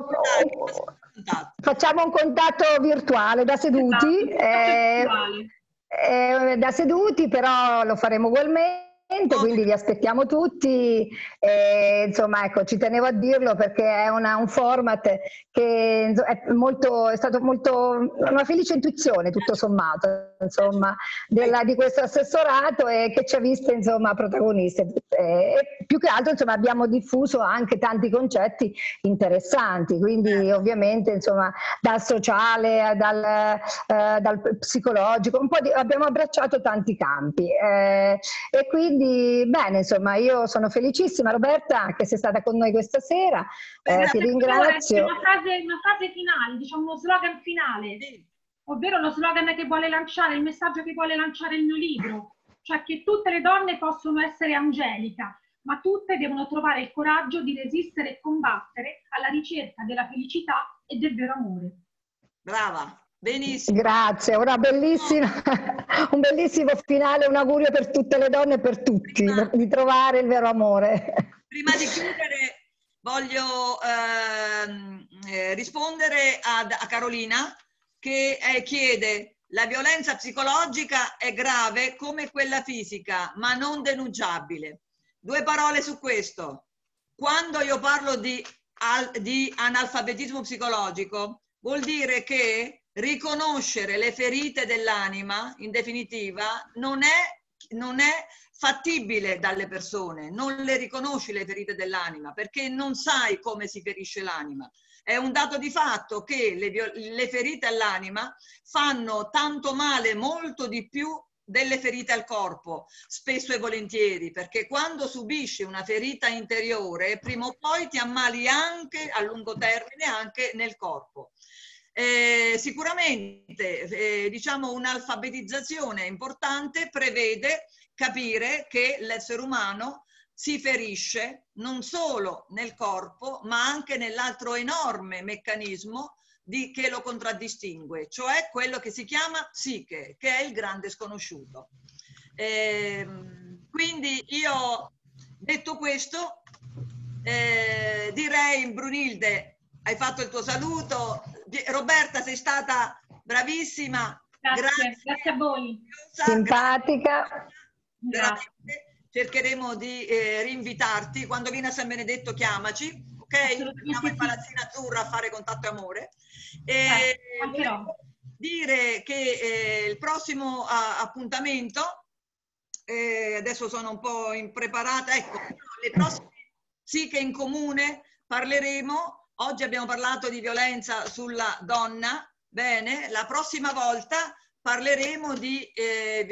facciamo un contatto virtuale da seduti, esatto, eh, virtuale. eh, da seduti, però lo faremo ugualmente. Quindi vi aspettiamo tutti, eh, insomma, ecco, ci tenevo a dirlo perché è una, un format che è, molto, è stato molto una felice intuizione tutto sommato, insomma, della, di questo assessorato e che ci ha viste, insomma, protagoniste. E più che altro, insomma, abbiamo diffuso anche tanti concetti interessanti, quindi ovviamente, insomma, dal sociale, dal, eh, dal psicologico, un po' di, abbiamo abbracciato tanti campi eh, e quindi Quindi bene, insomma, io sono felicissima, Roberta, che sei stata con noi questa sera, eh, ti ringrazio. Una frase, una frase finale, diciamo uno slogan finale, ovvero lo slogan che vuole lanciare, il messaggio che vuole lanciare il mio libro, cioè che tutte le donne possono essere Angelica, ma tutte devono trovare il coraggio di resistere e combattere alla ricerca della felicità e del vero amore. Brava! Benissimo. Grazie, una bellissima, un bellissimo finale, un augurio per tutte le donne e per tutti, prima, di trovare il vero amore. Prima di chiudere voglio ehm, eh, rispondere ad, a Carolina che eh, chiede: la violenza psicologica è grave come quella fisica, ma non denunciabile. Due parole su questo. Quando io parlo di, al, di analfabetismo psicologico, vuol dire che riconoscere le ferite dell'anima, in definitiva, non è, non è fattibile dalle persone, non le riconosci le ferite dell'anima, perché non sai come si ferisce l'anima. È un dato di fatto che le, le ferite all'anima fanno tanto male, molto di più delle ferite al corpo, spesso e volentieri, perché quando subisci una ferita interiore, prima o poi ti ammali anche a lungo termine, anche nel corpo. Eh, sicuramente eh, diciamo un'alfabetizzazione importante prevede capire che l'essere umano si ferisce non solo nel corpo ma anche nell'altro enorme meccanismo di, che lo contraddistingue, cioè quello che si chiama psiche, che è il grande sconosciuto. Eh, quindi io, detto questo, eh, direi, Brunilde, hai fatto il tuo saluto. Roberta, sei stata bravissima. Grazie, grazie, grazie a voi. Simpatica. Grazie. Cercheremo di eh, rinvitarti. Quando vieni a San Benedetto chiamaci, ok? Andiamo in Palazzina Azzurra a fare Contatto e Amore. E eh, dire che eh, il prossimo a, appuntamento, eh, adesso sono un po' impreparata, ecco, le prossime psiche in comune parleremo. Oggi abbiamo parlato di violenza sulla donna, bene, la prossima volta parleremo di eh,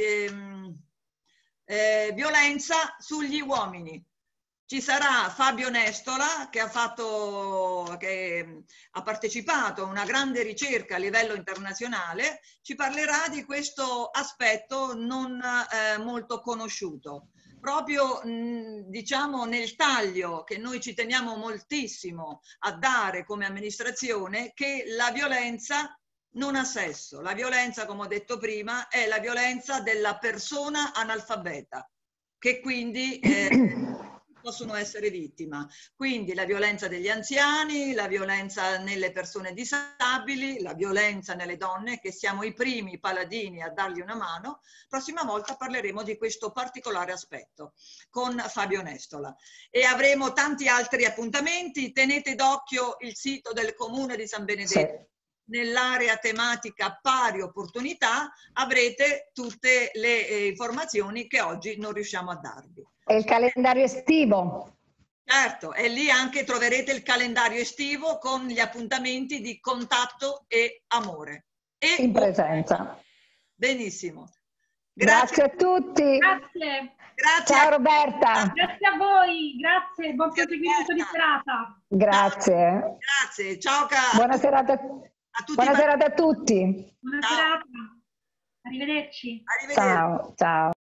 eh, violenza sugli uomini. Ci sarà Fabio Nestola che ha, fatto, che ha partecipato a una grande ricerca a livello internazionale, ci parlerà di questo aspetto non eh, molto conosciuto. Proprio diciamo nel taglio che noi ci teniamo moltissimo a dare come amministrazione, che la violenza non ha sesso. La violenza, come ho detto prima, è la violenza della persona analfabeta, che quindi eh, possono essere vittima. Quindi la violenza degli anziani, la violenza nelle persone disabili, la violenza nelle donne, che siamo i primi paladini a dargli una mano. Prossima volta parleremo di questo particolare aspetto con Fabio Nestola. E avremo tanti altri appuntamenti. Tenete d'occhio il sito del Comune di San Benedetto. Sì. Nell'area tematica pari opportunità avrete tutte le eh, informazioni che oggi non riusciamo a darvi. E il calendario estivo. Certo, e lì anche troverete il calendario estivo con gli appuntamenti di Contatto e Amore. E in presenza. Benissimo. Grazie, grazie a tutti. Grazie. Grazie. Ciao Roberta. Grazie a voi, grazie, buon proseguimento di serata. Grazie. Grazie, ciao cara. Buona serata a tutti. Buona serata a tutti. Buona serata. Arrivederci. Arrivederci. Ciao, ciao.